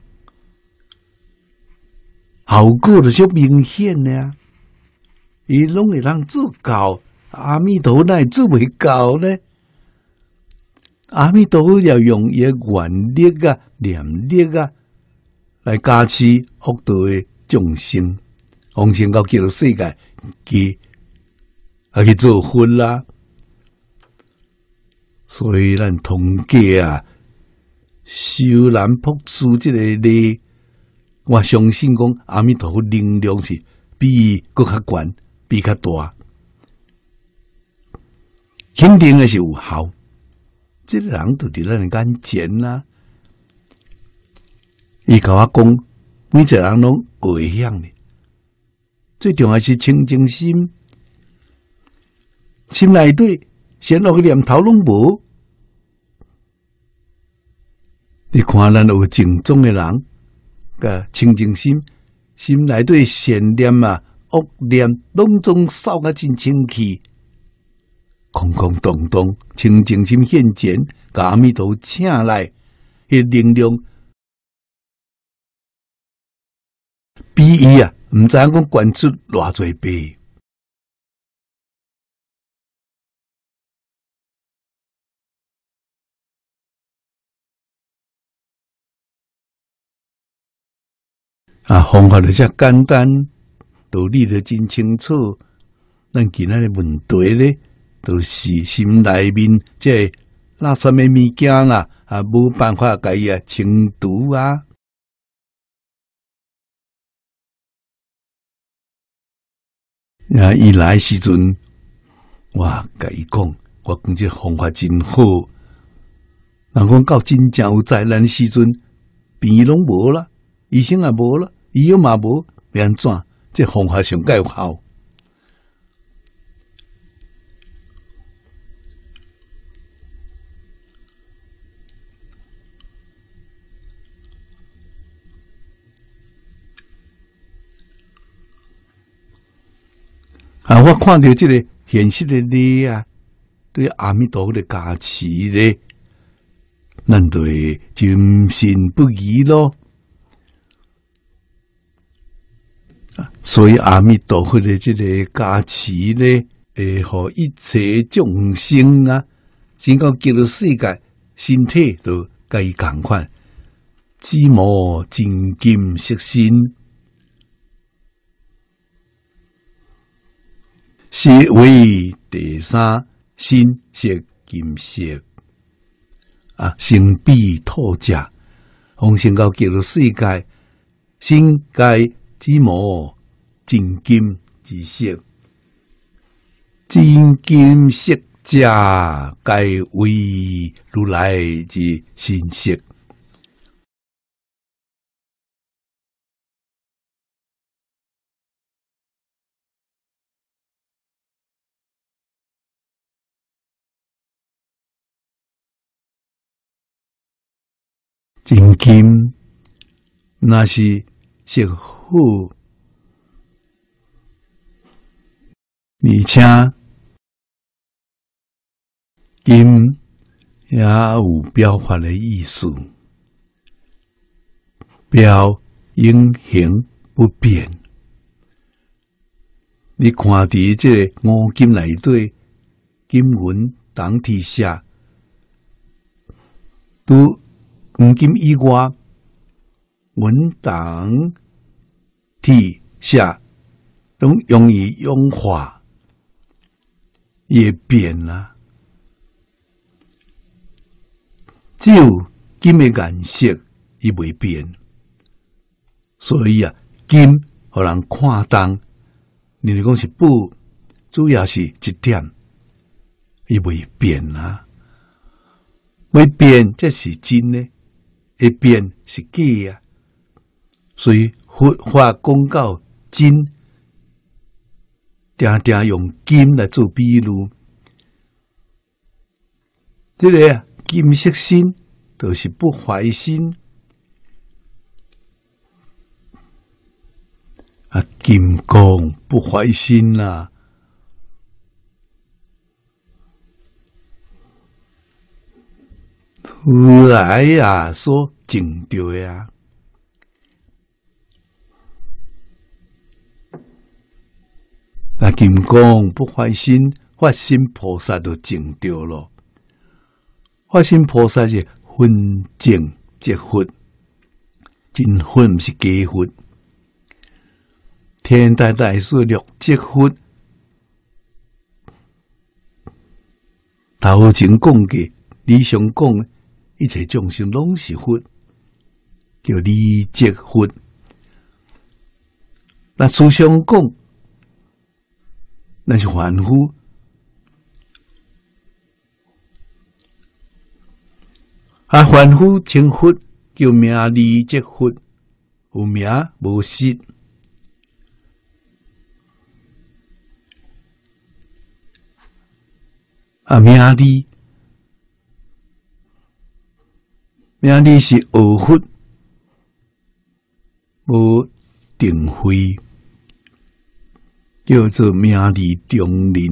效果就足明显呀。伊拢会当做到，阿弥陀佛哪会做袂到呢？阿弥陀佛要用伊愿力啊、念力啊来加持福道的众生，往生到极乐世界去，啊去做佛啦。所以咱通家啊，修难朴素这个力，我相信讲阿弥陀佛能量是比伊搁较悬，比较大，肯定的是有效。这个人就伫咱眼前啦，伊甲我讲，每一个人拢会晓呢。最重要是清净心，心内底闲落个念头拢无。你看咱有正宗的人，甲清净心，心内底善念啊、恶念拢总扫啊真清气。空空洞洞，清净心现前，甲阿弥陀请来，迄能量比伊啊，毋知影讲悬出偌济倍。啊，方法就遮简单，道理就真清楚。咱今仔日问题咧。都是心内面这垃圾的物件啦，啊，无办法甲伊啊清除啊。啊，伊来时阵，我甲伊讲，我讲这方法真好。人讲到真正有灾难时阵，病医拢无啦，医生也无啦，医药嘛无，要安怎？这方法上介有效。啊！我看到这个现实的你啊，对阿弥陀佛的加持咧，咱就会深信不疑咯。所以阿弥陀佛的这个加持咧，会互一切众生啊，整个极乐世界身体都甲伊共款，只无真金色身。是为第三心色金色啊，生彼土者，往生到极乐世界，身界之无真金之色，真金色者该为如来之身色。真金那是色好，而且金也有表法的意思，表永恒不变。你看伫这个五金内底，金文当体下都。黄金以外，文档、体下拢容易氧化，也变啦。只有金的颜色伊未变，所以啊，金互人看重，你嚟讲是宝，主要是一点，伊未变啦。未变，这是真的。会变是假啊，所以佛法讲到真，定定用金来做比喻。这个啊，金色身就是不坏身啊，金刚不坏心啦、啊。如来呀，所证到呀，那金刚不坏心，发心菩萨都证到了。发心菩萨是分正即佛，真佛唔是假佛。天台大师六即佛，头前讲嘅，理想讲。一切众生拢是佛，叫理即佛。那思想讲，那是凡夫。啊，凡夫成佛，叫名理即佛，有名无实。啊，名理。名理是学佛，无定慧，叫做名理中人，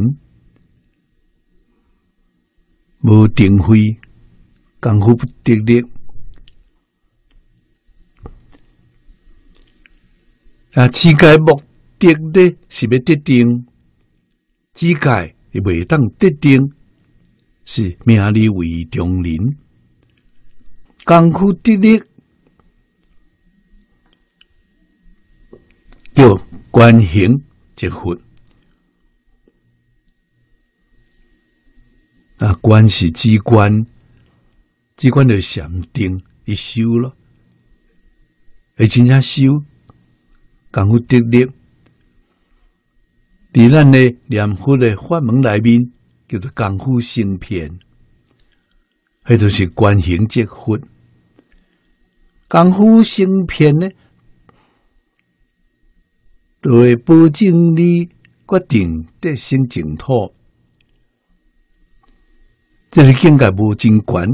无定慧，功夫不得力。啊，世界目的呢是要得定，世界也未当得定，是名理为中人。功夫得力，叫观行即佛。啊，观是机关，机关就禅定一修咯，会真正修功夫得力。伫咱的念佛的法门内面，叫做功夫成片，迄就是观行即佛。功夫成片呢，就会保证你决定得生净土。这个境界无真悬，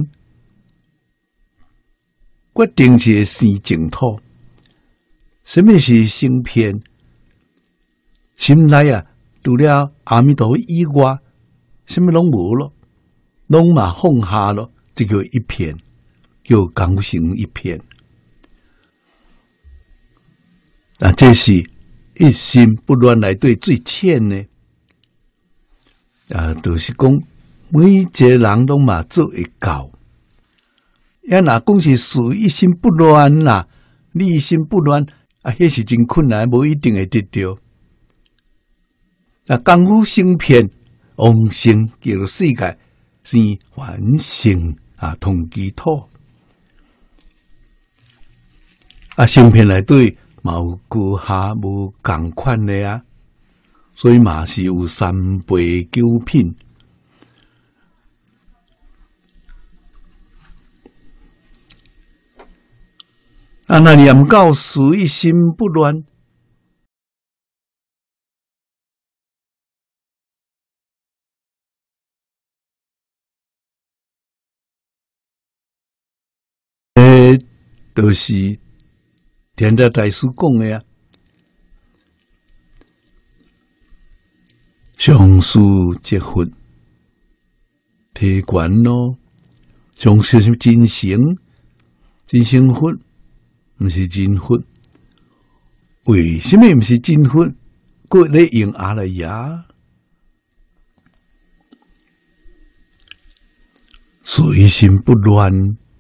决定是生净土。什么是成片？心内啊，除了阿弥陀佛以外，什么拢无咯，拢嘛放下咯，这叫一片，叫功夫成一片。啊，这是一心不乱内对最浅呢。啊，就是讲每一个人拢嘛做会到。要若讲是属一心不乱啦，你一心不乱啊，迄是真困难，无一定会得到。啊，功夫成片，往生叫世界是完成啊，同其土。啊，成片内对。嘛有高下无共款的啊，所以嘛是有三倍九品。啊，那念到属一心不乱，诶，都是。天台大师讲的啊，上师即佛，提悬咯。上师是真成，真成佛，毋是真佛。为什么毋是真佛？佫咧用阿赖耶？随心不乱。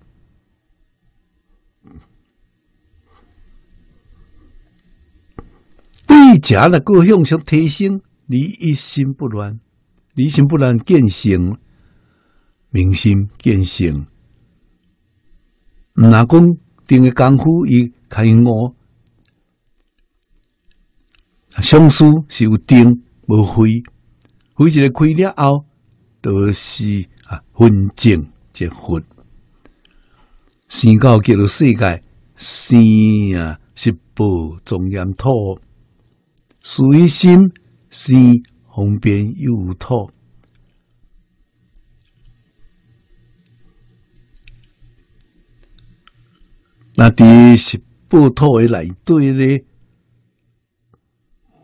对家那个向上提升，你一心不乱，你一心不乱见性，明心见性。若讲定个功夫伊开悟，上师是有定无慧，慧一个开了后，就是啊分正即佛。生到极乐世界，生啊十宝庄严土。随心是方便有土，那伫十宝土的内底咧，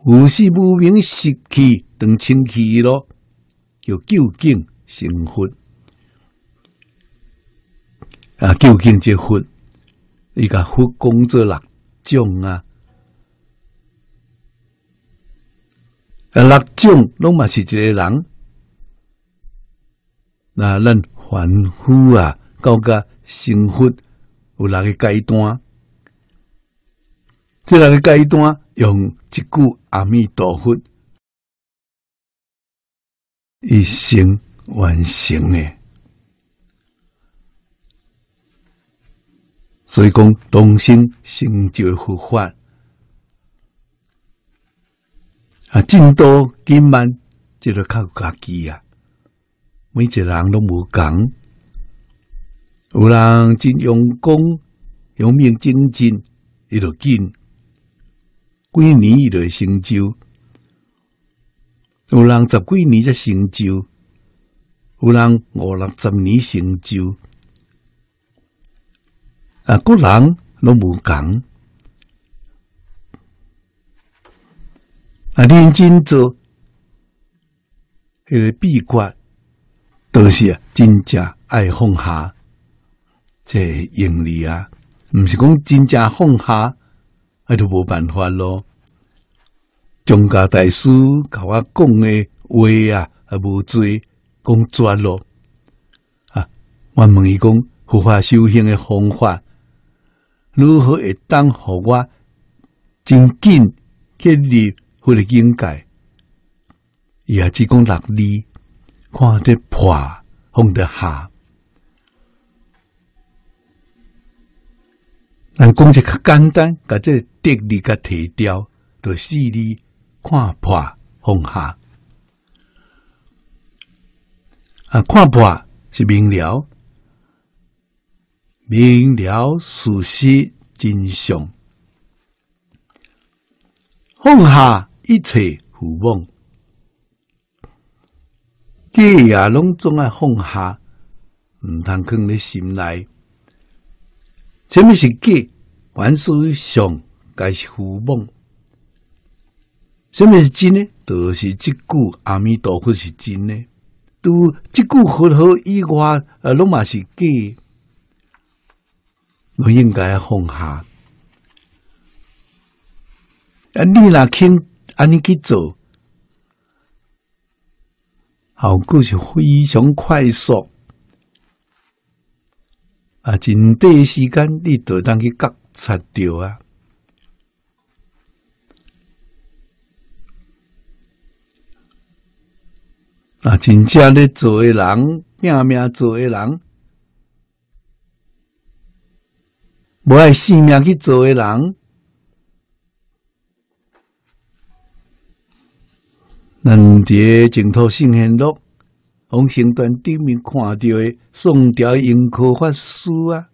有时无明习气当清气咯，叫究竟成佛。啊，究竟这佛，伊甲佛讲做六种啊。啊，六种拢嘛是一个人。那咱凡夫啊，到甲成佛有六个阶段。这六个阶段用一句阿弥陀佛，一生完成的。所以讲，同心成就佛法啊，进度紧慢，这就靠家己啊。每一个人都无共，有人真用功、用命精进，伊就紧。几年伊就会成就，有人十几年才成就，有人五六十年成就，啊，各人拢无共，啊，认真做，迄个秘诀，就是啊，真正爱放下，这用力啊，毋是讲真正放下。那就无办法咯。宗家大师甲我讲的话啊，啊无多讲绝咯。啊，我问伊讲佛法修行的方法，如何会当互我真紧建立佛的境界？伊也只讲六字，看得破，放得下。咱讲一较简单，甲这得力甲提掉，就四字看破放下。啊，看破是明了，明了事实真相，放下一切浮妄，假也拢总爱放下，毋通放咧心内。什么是假？万事上该是虚妄。什么是真呢？就是这句阿弥陀佛是真呢。除这句佛号以外，啊，拢嘛是假。我应该放下。啊，你若肯安尼去做，效果是非常快速。啊，真短时间你就当去觉察到啊！啊，真正咧做诶人，拼命做诶人，无爱性命去做诶人，咱伫净土圣贤录。往生段顶面看到的宋朝盈科法师啊，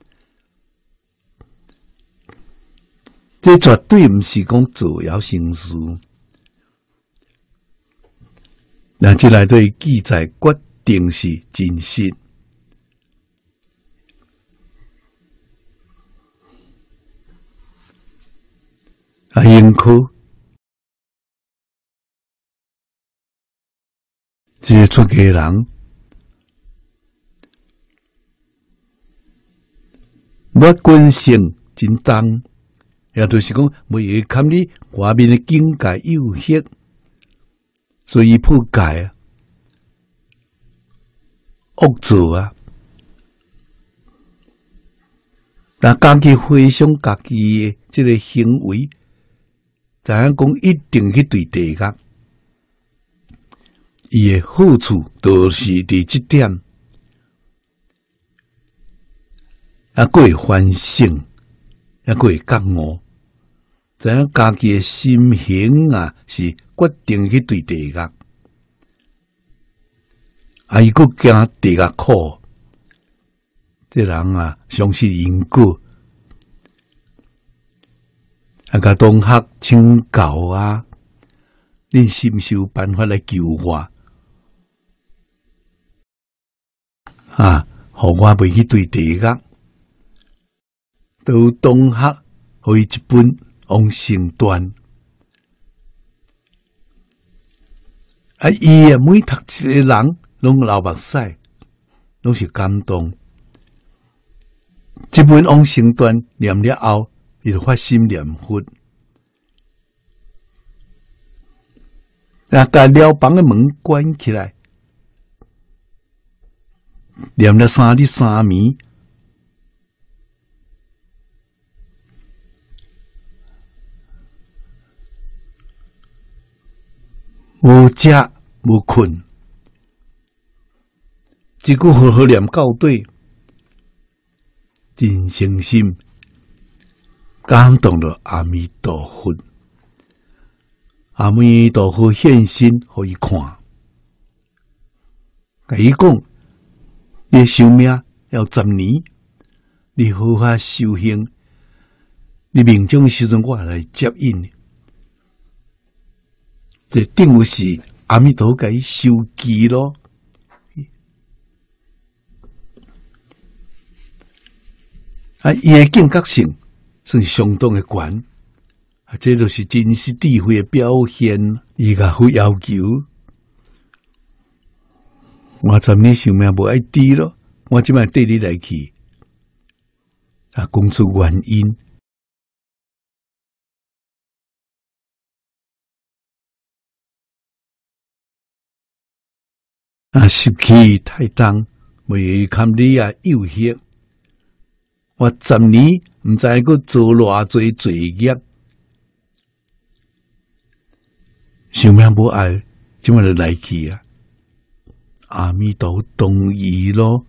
这绝对毋是讲造谣生事。那这内底记载决定是真实。啊，盈科。这些出家人，我根性真重，也就是讲，袂会看你外面的境界有限，所以破戒啊，恶做啊，但家己回想家己的这个行为，知影讲一定去对地角。伊诶好处就是伫即点，啊，佫会反省，啊，佫会觉悟，知影家己诶心行啊是决定去对地角，啊，伊佫惊地角苦，这人啊相信因果，啊，甲同学请教啊，恁是毋是有办法来救我？啊，互我袂去对地角，都同学互伊一本往生段， 啊，伊啊每读一个人，拢流目屎，拢是感动。这本往生段念了后，伊就发心念佛。啊，把寮房的门关起来，念了三日三暝，无食无困，一句好好念到底，真诚心感动了阿弥陀佛。阿弥陀佛现身，互伊看，甲伊讲：你寿命要十年，你好好修行，你命中时阵我来接引你。这等于是阿弥陀甲伊收记咯。啊，伊的境界性算是相当的悬。啊，这就是真实智慧的表现。伊甲佛要求，我十年寿命无爱低咯，我即摆缀你来去，啊，讲出原因。啊，湿气太重，袂堪你啊诱惑。我十年毋知佫做偌济罪业。寿命无爱，即摆就来去啊！阿弥陀同意咯，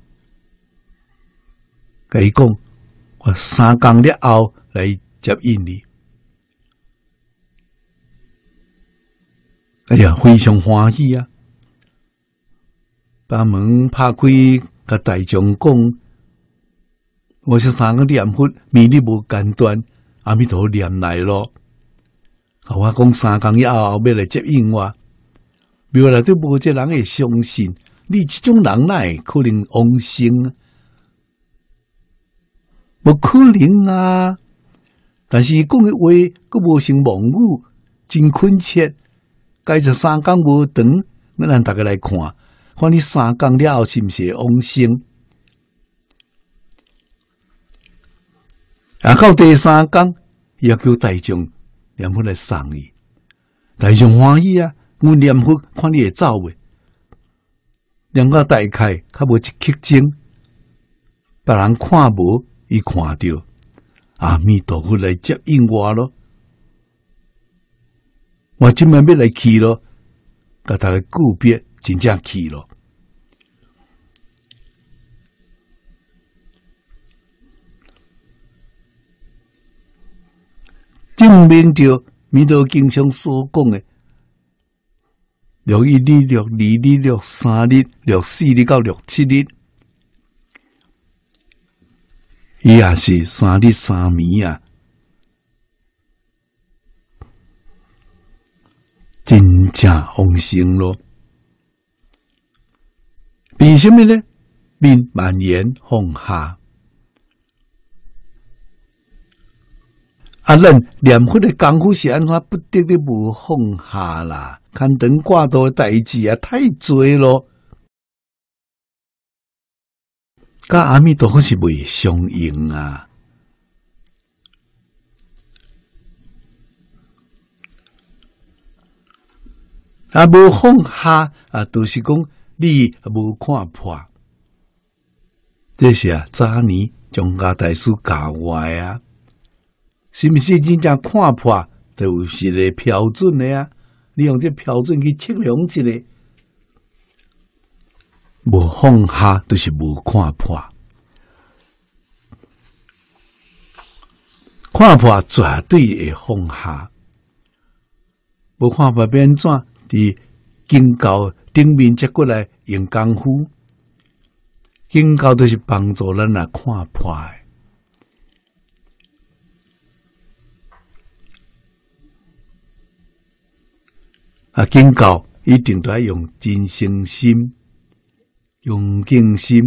甲伊讲，我三工了后来接引你。哎呀，非常欢喜啊！把门拍开，甲大众讲，我是三个念佛，迷你无间断，阿弥陀念来咯。甲我讲三工以后要来接引我，庙内底无一个人会相信，你这种人哪会可能往生？无可能啊！但是讲的话，佫无成妄语，真恳切。介绍三工无长，要咱大家来看，看你三工了后是毋是往生？啊，到第三工，要叫大众念佛来送伊，大众欢喜啊！我念佛看你会走未？念到大概较无一刻钟，别人看无，伊看到阿弥陀佛来接引我咯。我今晚要来去咯，甲大家告别，真正去咯。证明着弥陀经上所讲的六一日、六二日、六三日、六四日到六七日，伊也是三日三暝啊，真正往生咯。为什么呢？面蔓延放下。啊，咱念佛的功夫是安怎不得的无放下啦？牵肠挂肚的代志啊，太多咯。甲阿弥陀佛是袂相应啊！啊，无放下啊，就是讲你无看破。这是啊，早年宗家大师教我啊。是毋是真正看破，就是一个标准的啊？你用这标准去测量一下，无放下就是无看破，看破绝对会放下。无看破变怎？伫经教顶面接过来用功夫，经教就是帮助咱来看破的。啊，警告一定都要用真诚心、用敬心。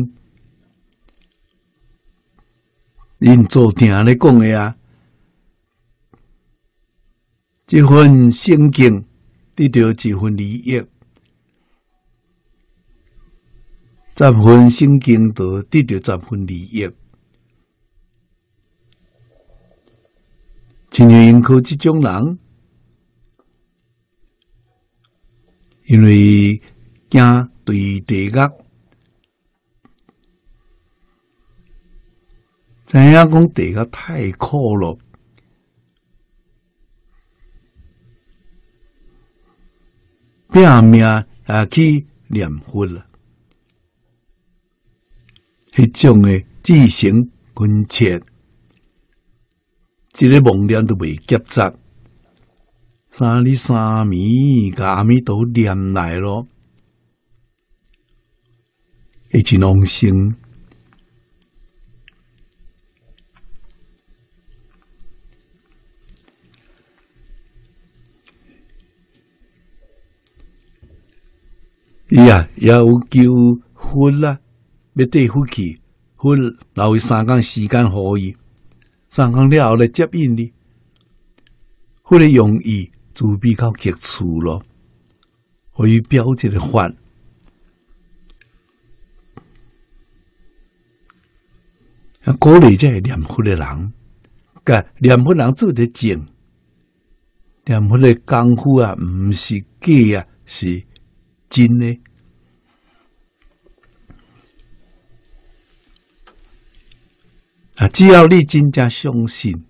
因做定咧讲的啊，这份圣经得到这份利益， 十分圣经就得到十分利益。亲像因靠这种人，因为惊对地狱，知影讲地狱太苦了，拼命也去念佛了。迄种诶至诚恳切，一个梦念都袂夹杂。三日三暝，甲阿弥陀念来咯，会真往生。伊啊，也有求佛啦。要缀佛去，佛留伊三工时间互伊，三工了后来接引你，佛的用意自比较极处咯，互伊表一个法。啊，鼓励这念佛的人，甲念佛人做得正，念佛的功夫啊，毋是假啊，是真的。啊！只要你真正相信，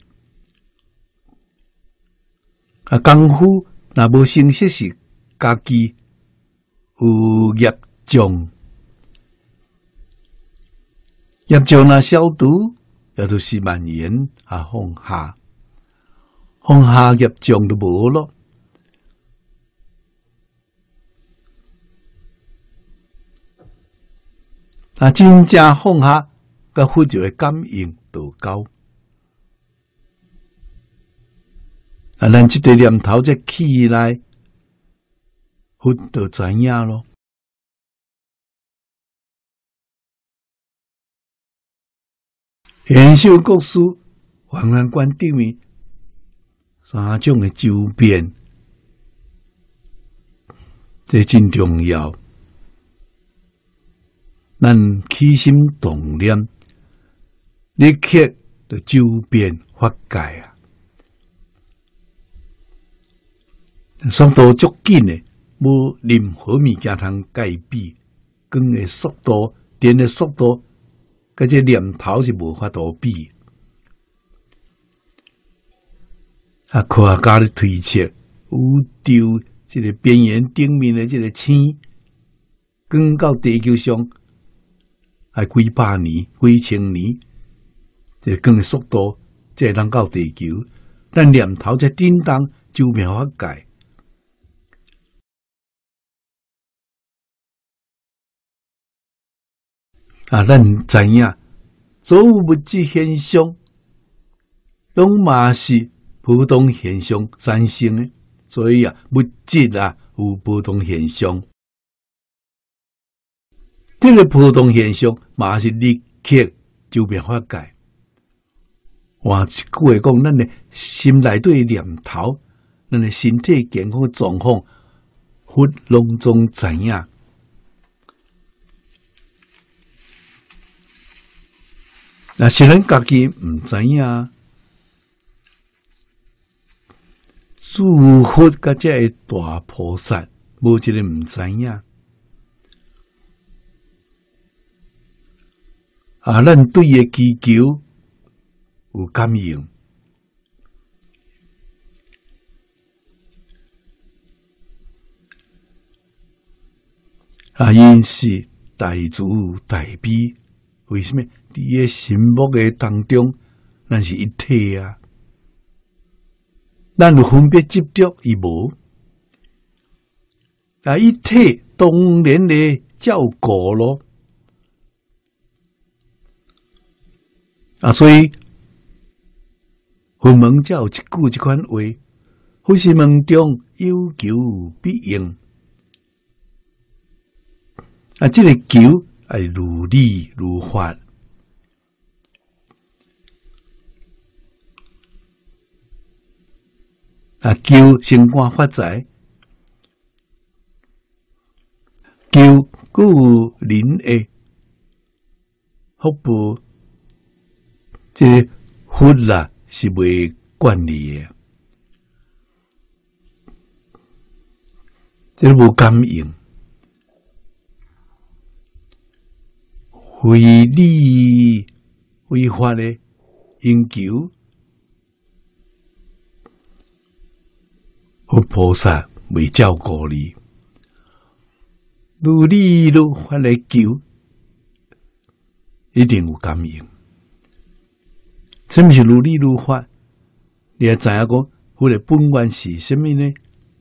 啊，功夫若无成熟是家己有业障，业障若消除，也就是蔓延啊放下，放下业障就无咯。啊，真正放下。甲佛就会感应道交，啊！咱即个念头再起来，佛就知影咯。显秀国师还原观顶面三种的周边，这真重要。咱起心动念。立刻就周边发界啊！速度足紧的，无任何物件通改比。光的速度、电的速度，甲这念头是无法度比。啊，科学家咧推测，宇宙这个边缘顶面的这个星，光到地球上，还几百年、几千年。这光的速度，才能到地球。咱念头在震动，周边发界。啊，咱知影，所有物质现象，拢嘛是波动现象产生的。所以啊，物质啊有波动现象，这个波动现象嘛是立刻周边发界。换一句话讲，咱的心内底念头，咱的身体健康的状况，佛拢总知影。那是咱家己毋知影，诸佛甲这大菩萨，无一个毋知影。啊，咱对伊祈求。有感应啊！因是大慈大悲，为什么？伫个心目的当中，咱是一体啊！咱有分别执着，伊无啊！一体当然咧照顾咯啊！所以。佛门才有一句这款话：佛是门中有求必应。啊，这个求爱如理如法。啊，求升官发财，求佫有人的福报，这个佛啦是袂管理的，这无感应。非理非法的因求，佛菩萨未照顾你，如理如法的求，一定有感应。什么是如理如法？你也知影讲，佛的本源是什么呢？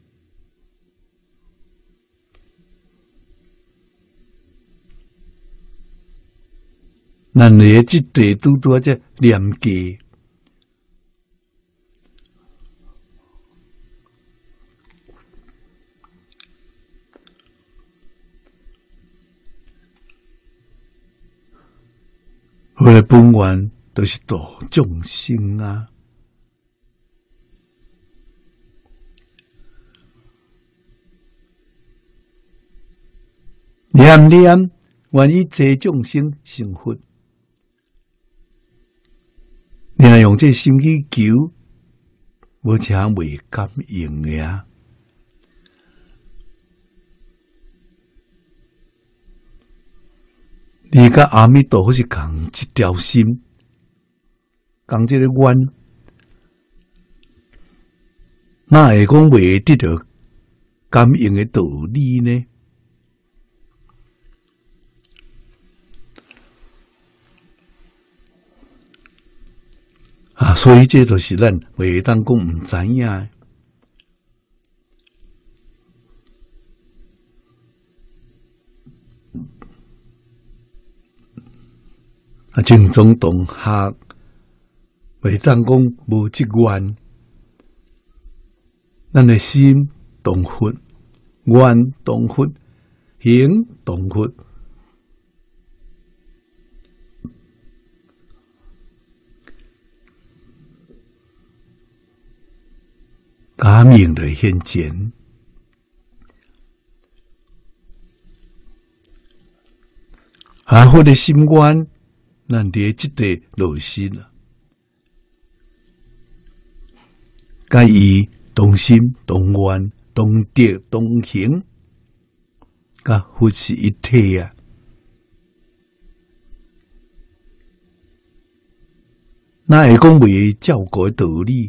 咱诶，即地拄拄啊，只念记，我诶本源都是度众生啊！念念愿意济众生成佛。你若用这心去求，无啥未感应的啊！你甲阿弥陀佛是共一条心，共这个愿，哪会讲未得到感应的道理呢？啊，所以这就是咱袂当讲毋知影的。啊，正宗同学袂当讲无即愿，咱的心同佛，愿同佛，行同佛。感应的现前，啊，我的心愿，咱伫即地落实了，甲伊同心同愿同德同行，甲佛是一体啊！那会讲袂照顾的道理？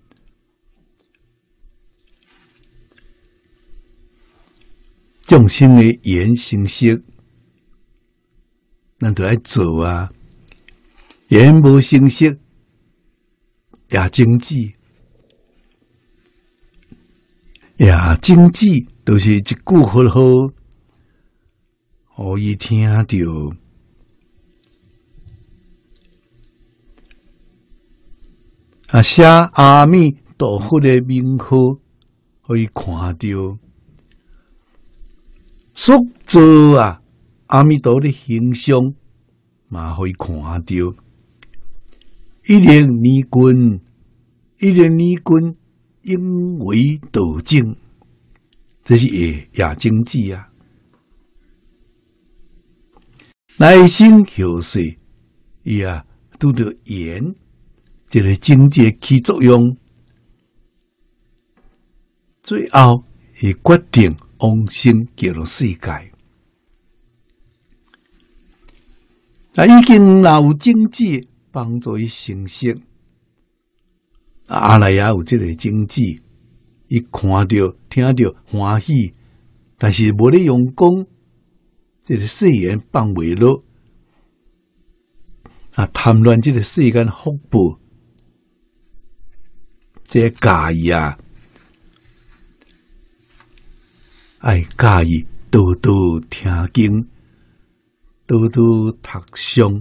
众生的言行色，咱就爱做啊。言无成色，也精止，也精止，就是一句佛号，互伊听着。啊，写阿弥陀佛的名号，互伊看着。塑造啊，阿弥陀的形象嘛，可以看到。一念尼君，一念尼君，应为道正，这是也也经济啊。内心后世，伊啊拄着言，这个境界起作用，最后会决定。往生极乐世界，啊，已经若有种子帮助伊成熟，啊，阿赖也有这个种子，伊看着、听着欢喜，但是无咧用功，这个世缘放袂落，啊，贪恋这个世间福报，这个介意啊。爱介意，多多听经，多多读诵。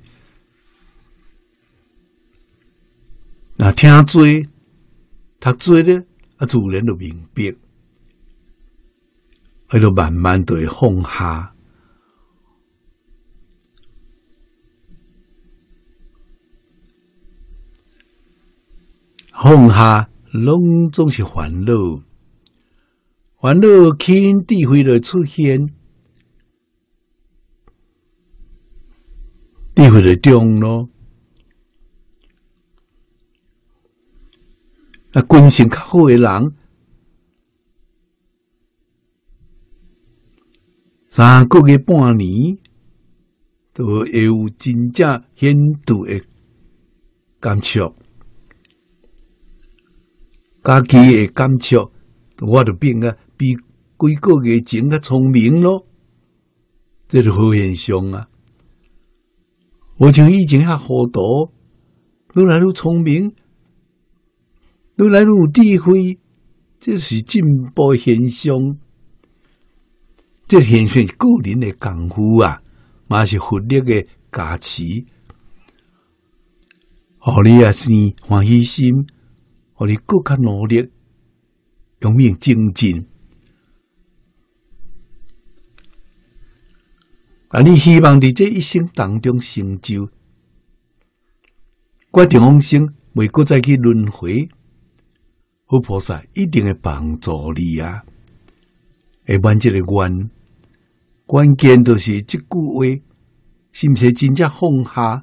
那听多、读多咧，啊，自然就明白，迄就慢慢就会放下。放下，拢总是烦恼。烦恼起因智慧就出现， 你会得中咯。啊，根性较好诶人，三个月半年，都会有真正显著诶感触。家己诶感触，我就变啊比几个月前较聪明咯，这是好现象啊！我像以前遐糊涂，愈来愈聪明，愈来愈有智慧，这是进步现象。这现象是个人诶功夫啊，嘛是佛力诶加持，互你啊生欢喜心。互你更较努力，用命精进。啊，你希望伫这一生当中成就，决定往生，袂搁再去轮回。佛菩萨一定会帮助你啊！会满这个愿，关键就是这句话，是毋是真正放下？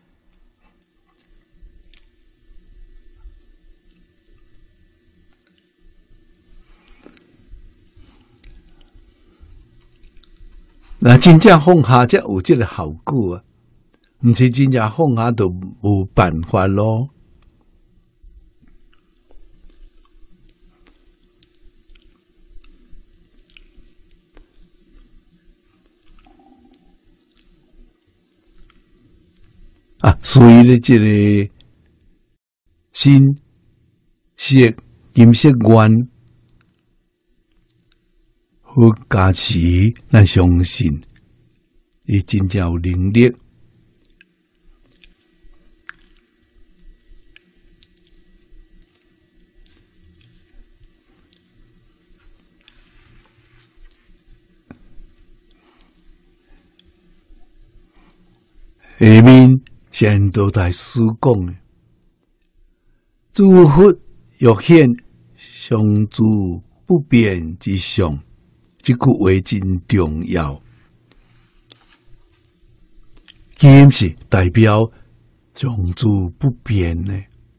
那真正放下才有这个效果啊！毋是真正放下就无办法咯。啊，所以咧，这个心色金色愿。佛加持，咱相信，伊真正有能力。下面先都大师讲的，诸佛欲显相诸不变之相。这句话真重要，金是代表常住不变呢。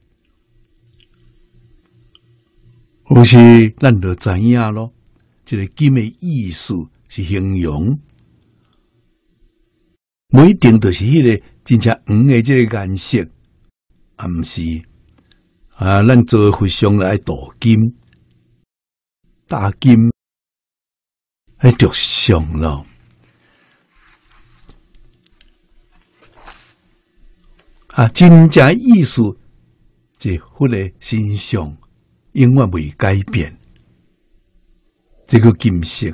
有时咱就知影咯，这个金的意思是形容，不一定就是迄个真正黄的这个颜色，啊，毋是啊，咱做佛像来镀金、大金。喺着相咯，啊，真正意思即佛的身上永远未改变，这个金色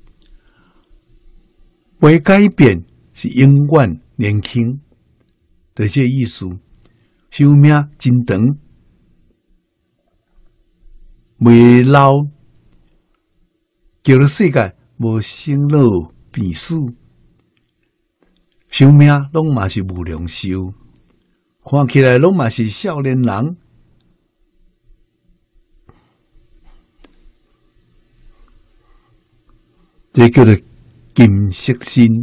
未改变是永远年轻，就这意思。寿命真长，未老，叫做世界。无生老病死，寿命拢嘛是无量寿，看起来拢嘛是少年人。这叫做金色心，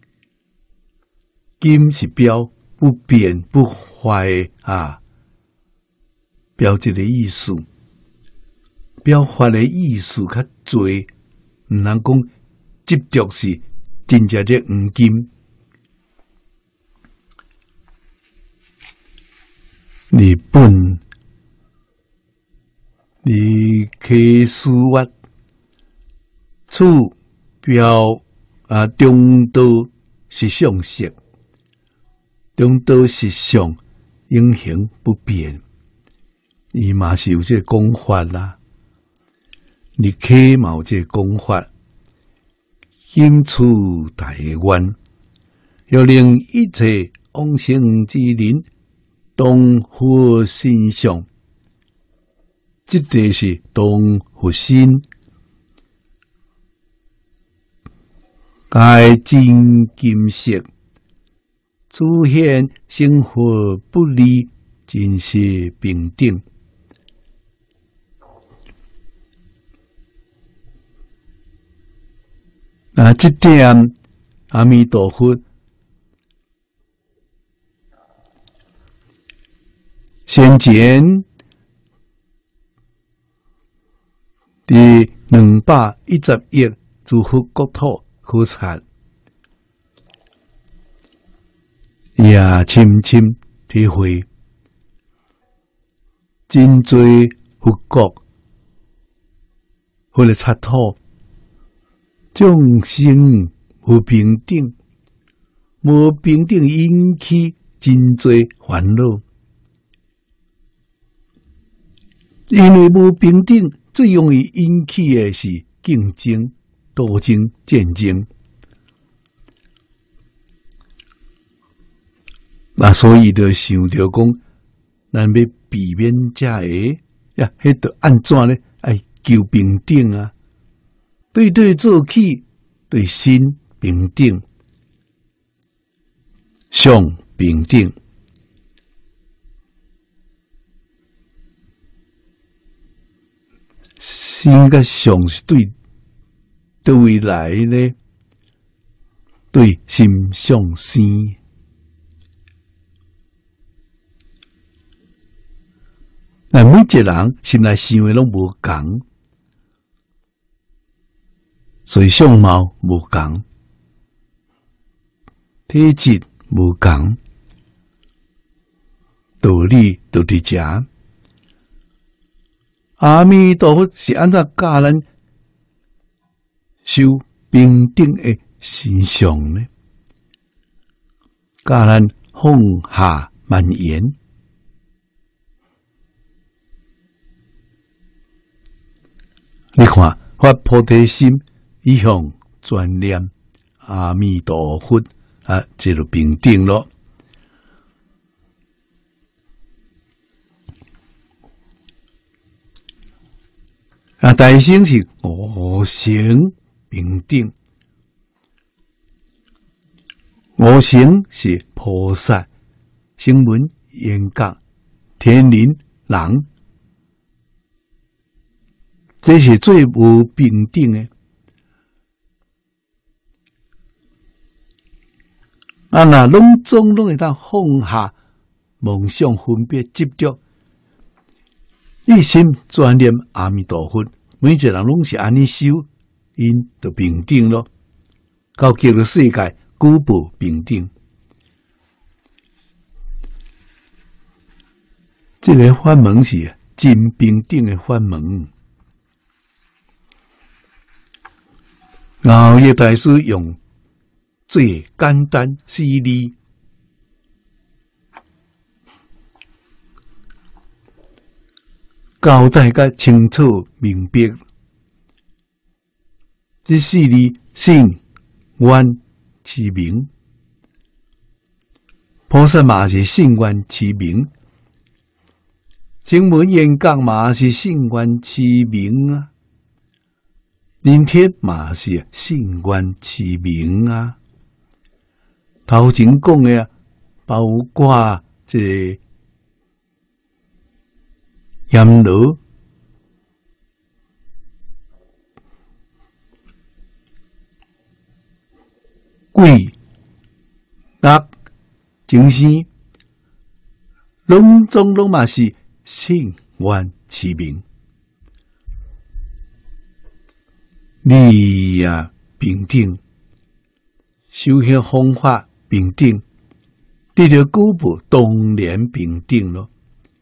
金是表不变不坏啊，表这个意思，表法的意思较侪。毋能讲执着是真正这黄金，日本离开书月处标啊，中道是相色，中道是相，永恒不变，伊嘛是有这个讲法啦。你可嘛有这讲法，心处大愿，要令一切往生之人当佛身上，这就是当佛心，该真金色，出现生活不离，真实平等。啊，这点阿弥陀佛先前第两百一十亿诸佛国土考察，也深深体会，真多佛国或者插土众生无平等，无平等引起真多烦恼。因为无平等，最容易引起的是竞争、斗争、战争。那所以就想着讲，咱要避免这个呀，迄着安怎呢？爱求平等啊！对对做起，对心平等，相平等。心甲相是对对位来呢？对心相生。那每一个人心内想的拢无共，所以相貌无共，体质无共，道理都伫遮。阿弥陀佛是安怎教咱修平等的心相呢？教咱放下慢言。你看，发菩提心，以向专念阿弥陀佛啊，这就平等咯。啊，大乘是五乘平等，五乘是菩萨、声闻、缘觉、天人、人，这是最无平等的。啊，那拢总拢会当放下梦想、分别、执着。一心专念阿弥陀佛，每一个人拢是安尼修，因就平等咯。到极乐世界，久保平等。这个法门是真平等的法门。然后叶大师用最简单细腻。交代甲清楚明白，这四字信愿持名，菩萨嘛是信愿持名，声闻缘觉嘛是信愿持名啊，人天嘛是信愿持名啊。头前讲的啊，包括这个阎罗、鬼、恶、精神，拢总拢嘛是信愿持名。你呀平等，修行方法平等，得到果报当然平等咯。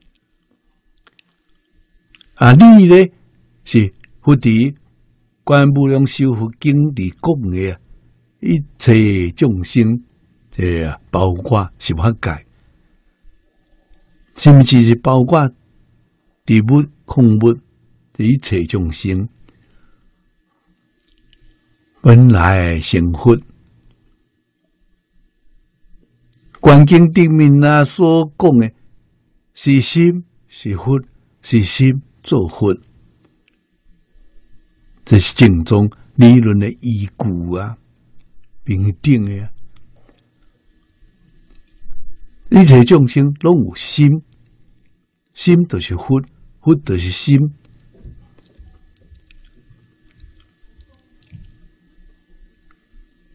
啊，你呢是佛伫《观无量寿佛经》里讲的啊，一切众生，这啊包括十法界，甚至是包括地物、空物，这一切众生，本来成佛。观经顶面啊所讲的，是心是佛，是心。做佛，这是正宗理论的依据啊，平等的啊。一切众生拢有心，心就是佛，佛就是心。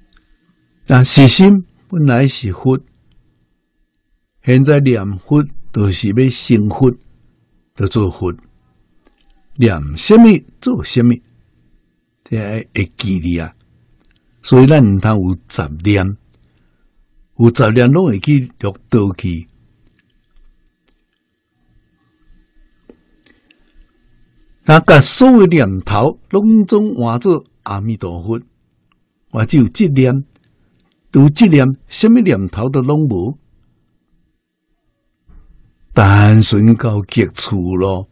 啊，是心本来是佛，现在念佛就是要成佛，就做佛。念什么做什么，这会记哩啊。所以咱毋通有杂念，有杂念拢会去落倒去。那甲所有念头拢总换做阿弥陀佛，我只有这念，有这念，什么念头都拢无，单纯到极处咯。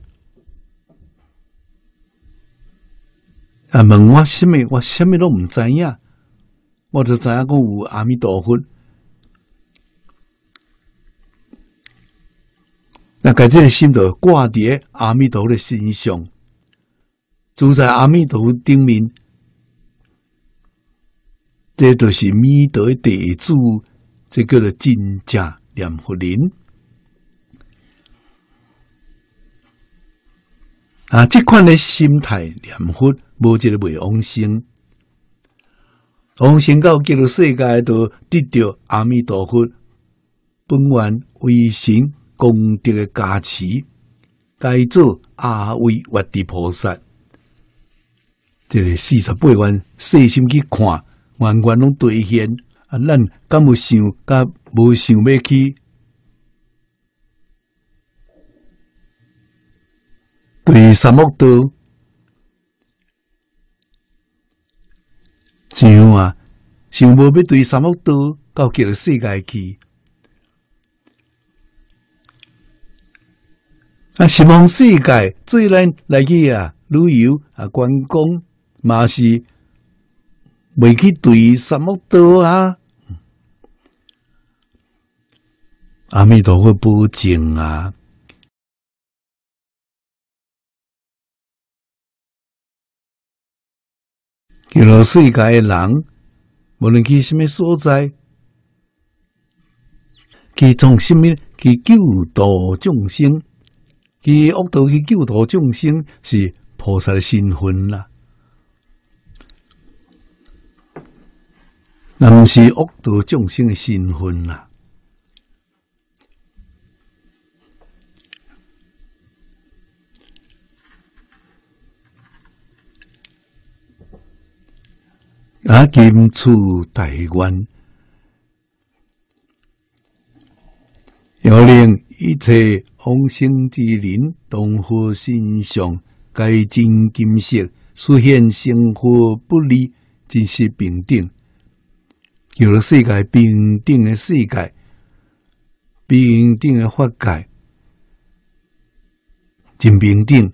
啊！问我什么？我什么都毋知影，我就知影讲有阿弥陀佛。那甲这个心就挂伫阿弥陀佛的身上，住在阿弥陀佛顶面，这就是弥陀的地主，这叫做真正念佛人。啊，这款的心态念佛，无一个袂往生，往生到极乐世界，就得到阿弥陀佛本愿威神功德的加持，该做阿惟越地菩萨。这个四十八愿细心去看，愿愿拢兑现。啊，咱敢有想，甲无想要去？对三恶道，像啊，想无要对三恶道到极乐世界去。啊，十方世界做咱来去啊旅游啊观光，嘛是未去对三恶道啊。阿弥陀佛保证啊！极乐世界的人，无论去什么所在，去从什么去救度众生，去恶道去救度众生，是菩萨的身份啦。那毋是恶道众生的身份啦。啊！金处大愿，要令一切往生之人，同佛身上该真金色，出现生活不离，真是平等。有了世界平等的世界，平等的法界，真平等。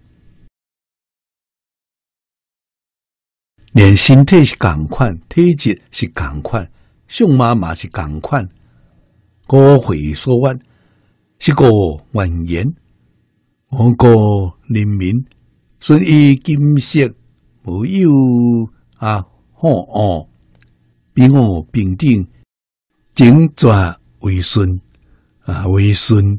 连身体是同款，体质是同款，相貌嘛是同款，五会所愿是个愿言，我个人民顺依金色，无有啊好恶，比我平等，整绝为顺啊为顺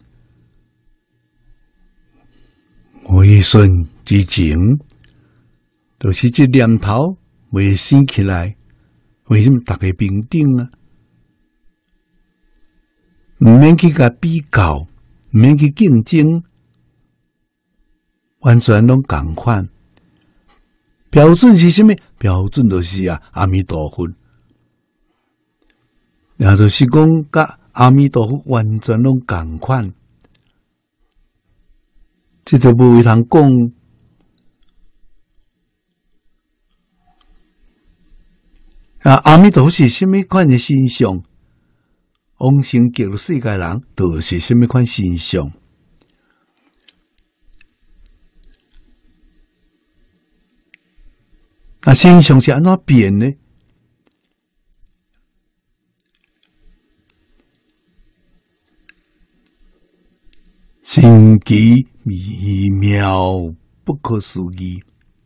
为顺之情，就是这念头。未生起来，为什么大家平等啊？唔免去甲比较，唔免去竞争，完全拢同款。标准是什么？标准就是啊，阿弥陀佛。也就是讲，甲阿弥陀佛完全拢同款，这就无为通讲。啊！阿弥陀佛是什么款的形象？往生极乐世界人都是什么款形象？啊，形象是安怎变呢？神奇微妙，不可思议。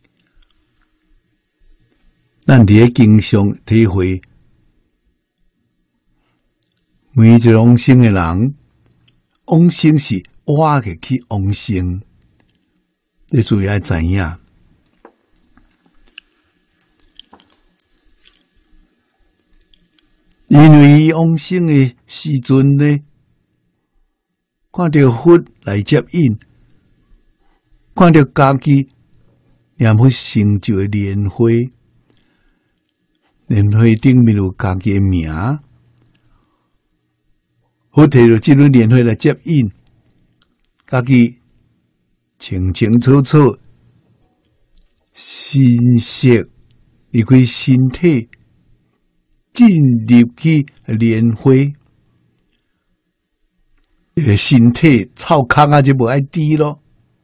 咱伫咧经常体会，每一个往生的人，往生是活个去往生，你注意爱知影。因为往生的时阵呢， 看到佛来接引，看到家己念佛成就的莲花，莲花顶面有家己的名，佛摕着这轮莲花来接引，家己清清楚楚、心识离开身体，进入去莲花。这个身体臭空啊，就无爱滴咯。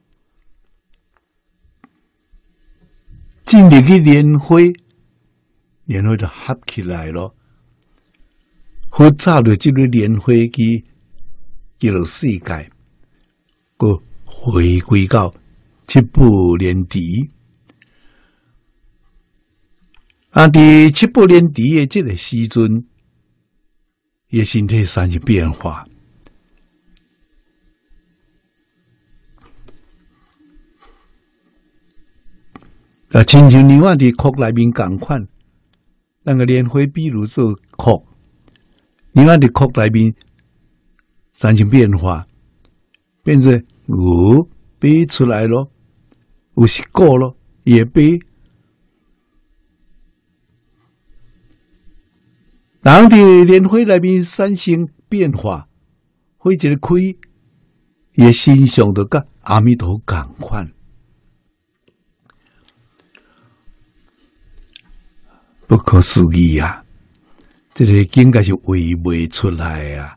进入去莲花，莲花就合起来咯。好早就进入莲花去，进入世界，个回归到七宝莲池。啊，伫七宝莲池的这个时阵，伊身体产生变化。啊，亲像你我伫壳内面共款，咱个莲花比如做壳，你我伫壳内面产生变化，变成鹅飞出来咯，有是果咯，也飞。然后伫莲花内面产生变化，花一个开，伊身上就甲阿弥陀共款。不可思议啊！这个境界是画袂出来啊！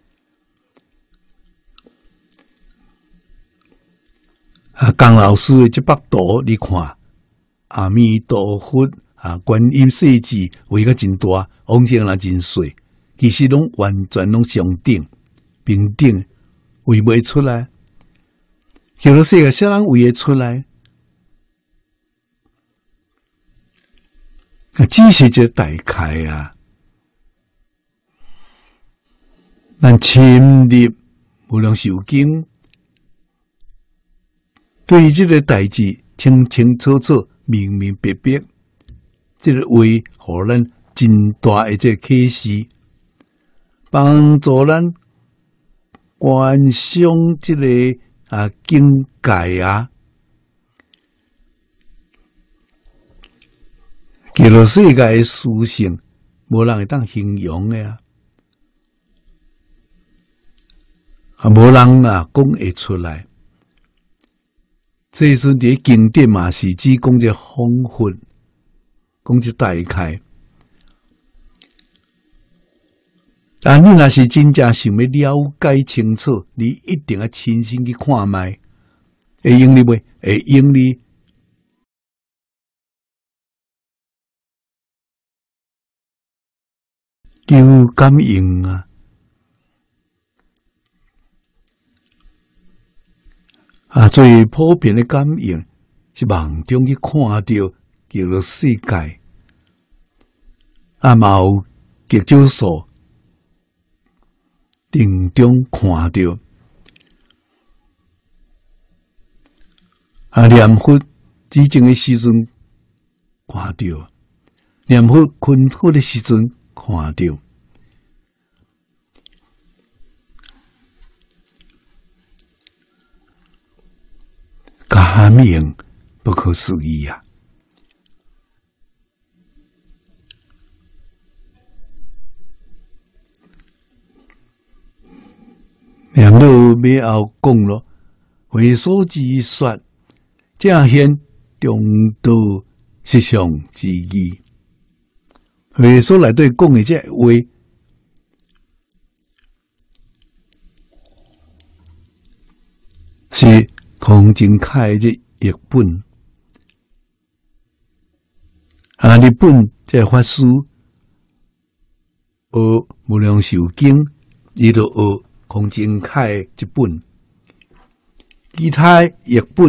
啊，江老师的这幅图，你看，阿弥陀佛啊，观音世智画个真大，往生人真细，其实拢完全拢相等、平等，画袂出来。有的世界啥人画会出来？啊，只是一个大概啊，咱深入无量寿经，对于这个代志清清楚楚、明明白白，这个话，互咱真大的这个启示，帮助咱观想这个啊境界啊。极乐世界的殊胜，无人会当形容的啊，啊，无人啊讲会出来。这时阵伫经典嘛是只讲这方法，讲这大概。但你若是真正想要了解清楚，你一定要亲身去看卖，会用你袂？会用你。求感应啊！啊，最普遍的感应是梦中去看到极乐世界，啊，嘛有极少数定中看到，啊，念佛之前的时阵看到，念佛困佛的时阵。看到，感应不可思议啊！念到尾后讲咯，会所之说，正现中道实相之义。会所内底讲的这话，是空真开这译本。啊，日本这法师学无量寿经，伊就学空真开这本，其他译本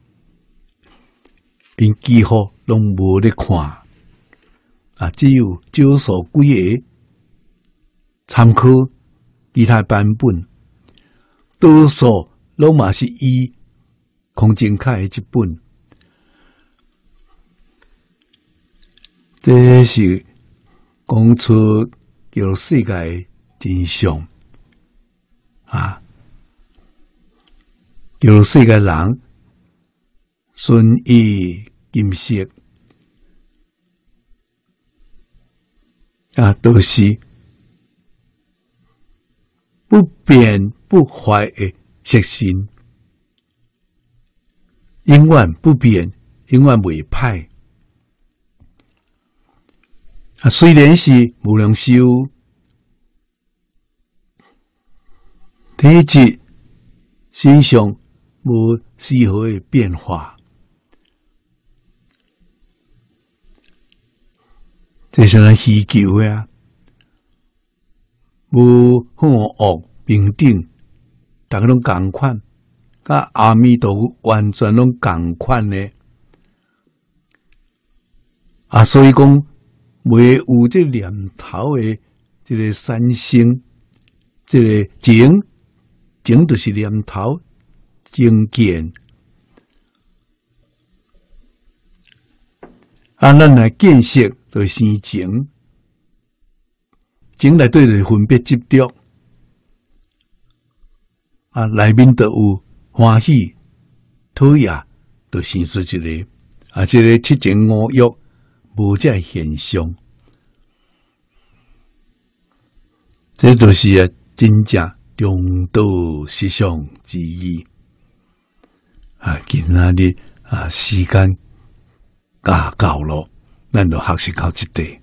因几乎拢无咧看。啊，只有少数几个参考其他版本，多数拢嘛是以空真开这本，这是讲出叫世界真相啊！ 叫世界人顺意金色啊，都是不变不坏的色性，永远不变，永远袂歹。啊，虽然是无量寿体质身上无丝毫的变化，这是咱需求的啊。无好恶平等，大家拢共款，甲阿弥陀佛完全拢共款呢。啊，所以讲袂有这念头的这个产生，这个情情就是念头情见。啊，咱来见识就是生情，情内底就是分别执着。啊，内面就有欢喜、讨厌，就生出一个啊，这个七情五欲无这现象，这就是啊真正中道实相之意。啊，今仔日啊时间加到咯，咱就学习到这地。